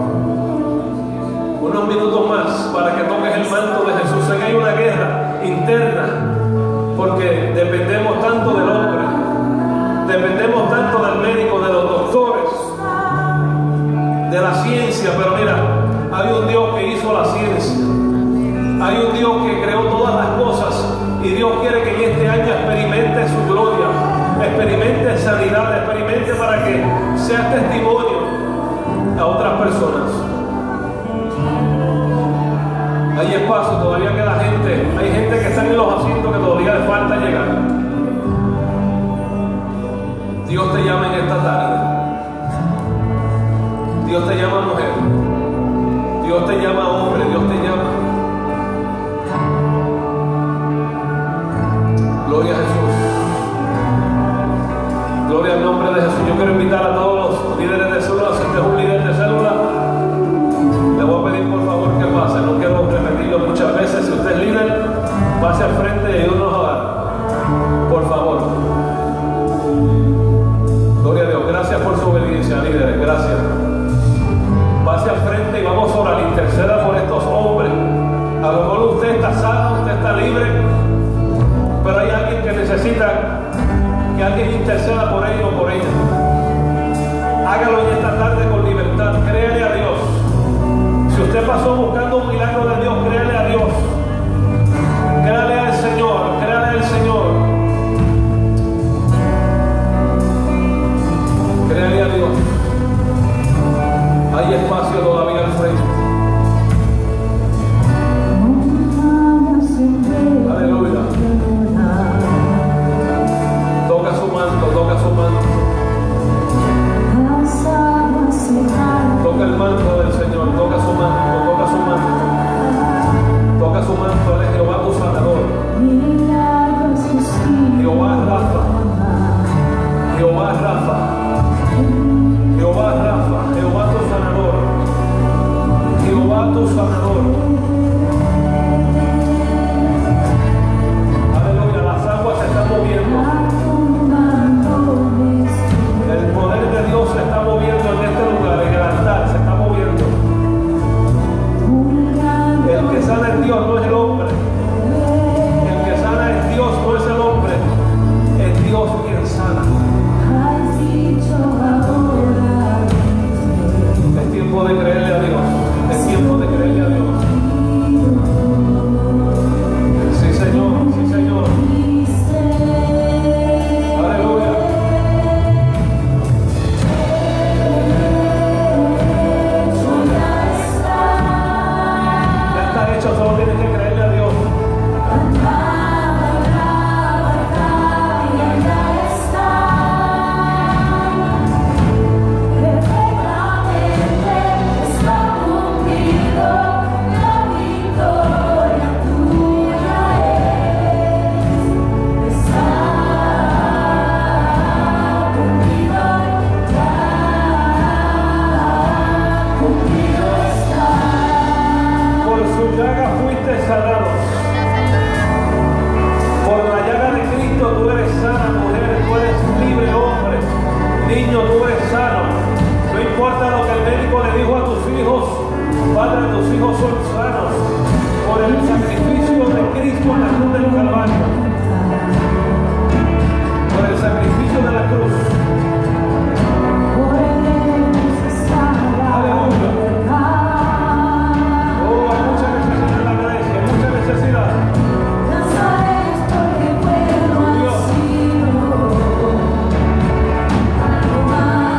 Unos minutos más para que toques el manto de Jesús. Sé que hay una guerra interna porque dependemos tanto del hombre, dependemos tanto del médico, de los doctores, de la ciencia. Pero mira, hay un Dios que hizo la ciencia, hay un Dios que creó todas las cosas, y Dios quiere que en este año experimente su gloria, experimente sanidad, experimente para que sea testimonio a otras personas. Hay espacio, todavía queda gente, hay gente que está en los asientos que todavía le falta llegar. Dios te llama en esta tarde, Dios te llama mujer, Dios te llama hombre, Dios te llama. Gloria a Jesús, gloria al nombre de Jesús. Yo quiero invitar a todos los líderes de célula, si usted es un líder de célula, le voy a pedir por favor que pase, no quiero repetirlo muchas veces. Si usted es líder, pase al frente y ayúdenos a orar, por favor. Gloria a Dios, gracias por su obediencia, líderes, gracias. Pase al frente y vamos a orar, interceda por estos hombres. A lo mejor usted está sano, usted está libre, pero hay alguien que necesita que alguien interceda por él o por ella. Hágalo en esta tarde con libertad, créale a Dios. Si usted pasó buscando un milagro de Dios, créale a Dios. Créale al Señor, créale al Señor. Créale a Dios. Hay espacio todavía al frente. Aleluya. Toca su manto, toca su manto. Toca el manto del Señor, toca su manto, toca su manto. Toca su manto, Él es Jehová tu sanador. Jehová Rafa. Jehová Rafa. Jehová Rafa, Jehová tu sanador. Jehová tu sanador. Aleluya, las aguas se están moviendo. El poder de Dios se está moviendo en este lugar, en el altar se está moviendo. El que sana es Dios, no es el hombre. El que sana es Dios, no es el hombre. Es Dios quien sana. Es tiempo de creerle a Dios. Es tiempo de creerle a Dios. Sí, Señor, sí, Señor. Aleluya. Ya está hecho, solo tienes que creerle a Dios.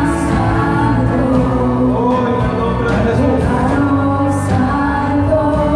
Oh,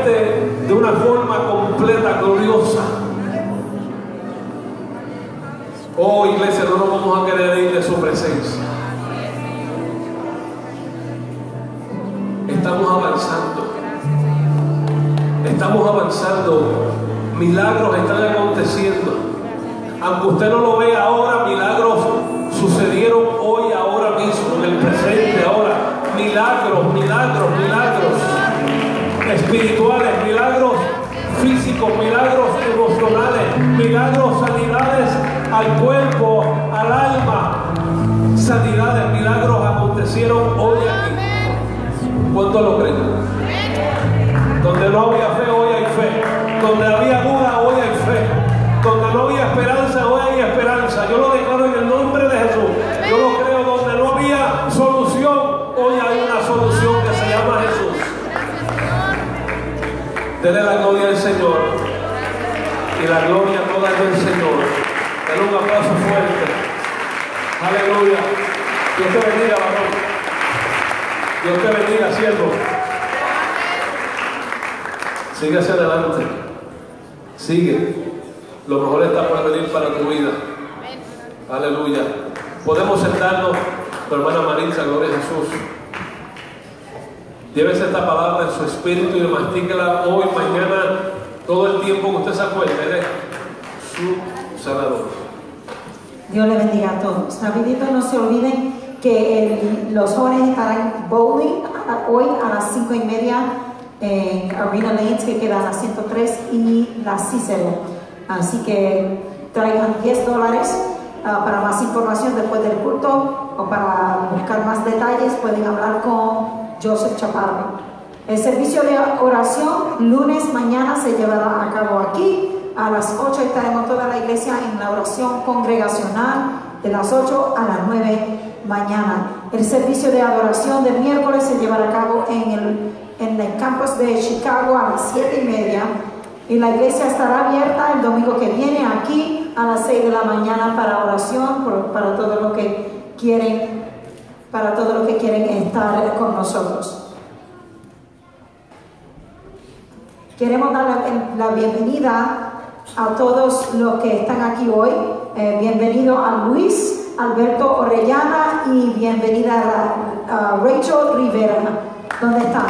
manifieste de una forma completa, gloriosa. Oh, iglesia, no nos vamos a querer ir de su presencia. Estamos avanzando. Estamos avanzando. Milagros están aconteciendo. Aunque usted no lo vea ahora, milagros sucedieron hoy, ahora mismo, en el presente, ahora. Milagros, milagros, milagros espirituales, milagros físicos, milagros emocionales, milagros, sanidades al cuerpo, al alma, sanidades, milagros acontecieron hoy aquí. ¿Cuántos lo creen? Donde no había fe, hoy hay fe. Donde había duda, hoy hay fe. Donde no había esperanza, hoy hay esperanza. Yo lo declaro en el nombre de Jesús. Yo lo creo. Donde no había solución, hoy hay una solución que se llama Jesús. Dele la gloria al Señor. Y la gloria toda es del Señor. Dale un aplauso fuerte. Aleluya. Dios te bendiga, varón. Dios te bendiga, siervo. Sigue hacia adelante. Sigue. Lo mejor está por venir para tu vida. Aleluya. Podemos sentarnos. Tu hermana Maritza, gloria a Jesús. Llévese esta palabra en su espíritu y mastíquela hoy, mañana, todo el tiempo que usted se acuerde. Eres su sanador. Dios le bendiga a todos. Rapidito, no se olviden que los jóvenes estarán bowling hoy a las 5:30 en Arena Lanes, que queda a las 103 y la Cicero. Así que traigan $10 para más información después del culto, o para buscar más detalles pueden hablar con Joseph Chaparro. El servicio de oración lunes mañana se llevará a cabo aquí. A las 8 estaremos toda la iglesia en la oración congregacional de las 8 a las 9 mañana. El servicio de adoración del miércoles se llevará a cabo en el campus de Chicago a las 7:30. Y la iglesia estará abierta el domingo que viene aquí a las 6 de la mañana para oración, para todo lo que quieren, estar con nosotros. Queremos dar la bienvenida a todos los que están aquí hoy. Bienvenido a Luis Alberto Orellana y bienvenida a Rachel Rivera. ¿Dónde están?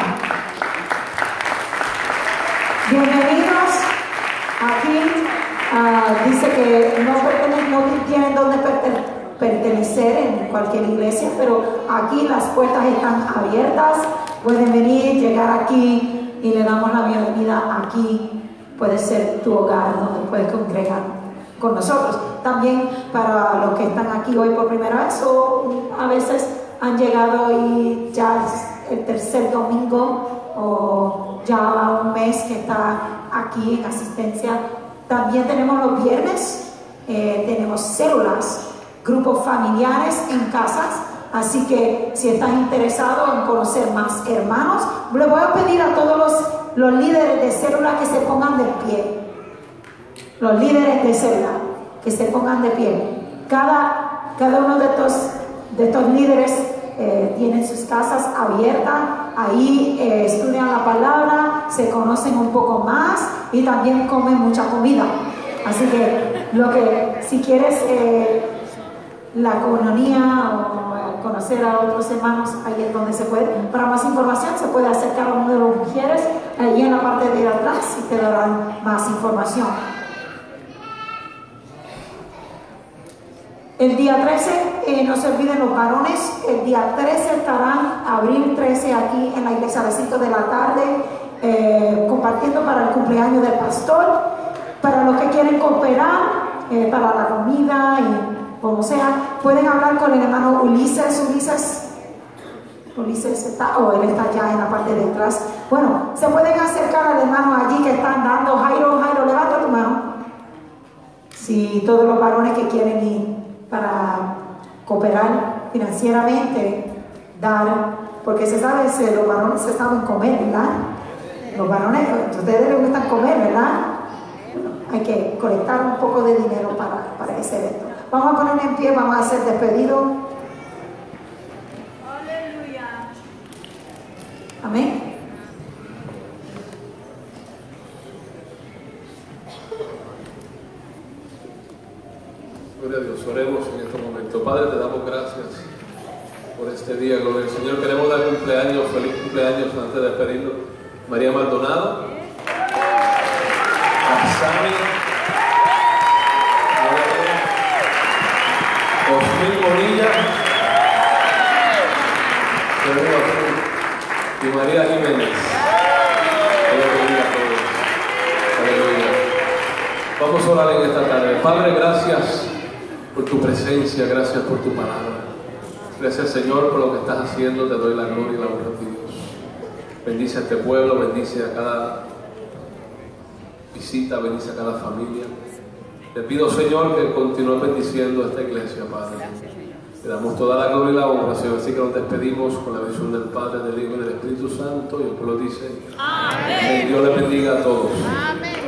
Bienvenidos. Aquí dice que no tienen donde pertenecer en cualquier iglesia, pero aquí las puertas están abiertas. Pueden venir, llegar aquí y le damos la bienvenida. Aquí puede ser tu hogar donde puedes congregar con nosotros. También para los que están aquí hoy por primera vez o a veces han llegado y ya es el tercer domingo o ya un mes que está aquí en asistencia. También tenemos los viernes, tenemos células, grupos familiares en casas. Así que si estás interesado en conocer más hermanos, le voy a pedir a todos los líderes de célula que se pongan de pie. Los líderes de célula que se pongan de pie. Cada uno de estos líderes tienen sus casas abiertas. Ahí estudian la palabra, se conocen un poco más y también comen mucha comida. Así que si quieres la comunidad o conocer a otros hermanos, ahí es donde se puede. Para más información se puede acercar a uno de los mujeres allí en la parte de atrás y te darán más información. El día 13, no se olviden los varones, el día 13 estarán, abril 13, aquí en la iglesia a las 5 de la tarde, compartiendo para el cumpleaños del pastor. Para los que quieren cooperar, para la comida y como sea, pueden hablar con el hermano Ulises. Ulises está, él está allá en la parte de atrás. Bueno, se pueden acercar al hermano allí que están dando. Jairo, levanta tu mano. Si todos los varones que quieren ir para cooperar financieramente, dar, porque se sabe que los varones se saben comer, ¿verdad? Los varones, a ustedes les gustan comer, ¿verdad? Hay que colectar un poco de dinero para ese evento. Vamos a poner en pie, vamos a hacer despedido. Aleluya. Amén. Gloria a Dios, oremos en este momento. Padre, te damos gracias por este día, gloria al Señor. Queremos dar cumpleaños, feliz cumpleaños antes de despedirnos. María Maldonado, a Sami, Osmil Bonilla, y María Jiménez. Aleluya. Vamos a orar en esta tarde. Padre, gracias por tu presencia, gracias por tu palabra. Gracias, Señor, por lo que estás haciendo. Te doy la gloria y la honra a ti, Dios. Bendice a este pueblo, bendice a cada visita, bendice a cada familia. Te pido, Señor, que continúes bendiciendo a esta iglesia, Padre. Te damos toda la gloria y la honra, Señor. Así que nos despedimos con la bendición del Padre, del Hijo y del Espíritu Santo. Y el pueblo dice: amén. Dios les bendiga a todos. Amén.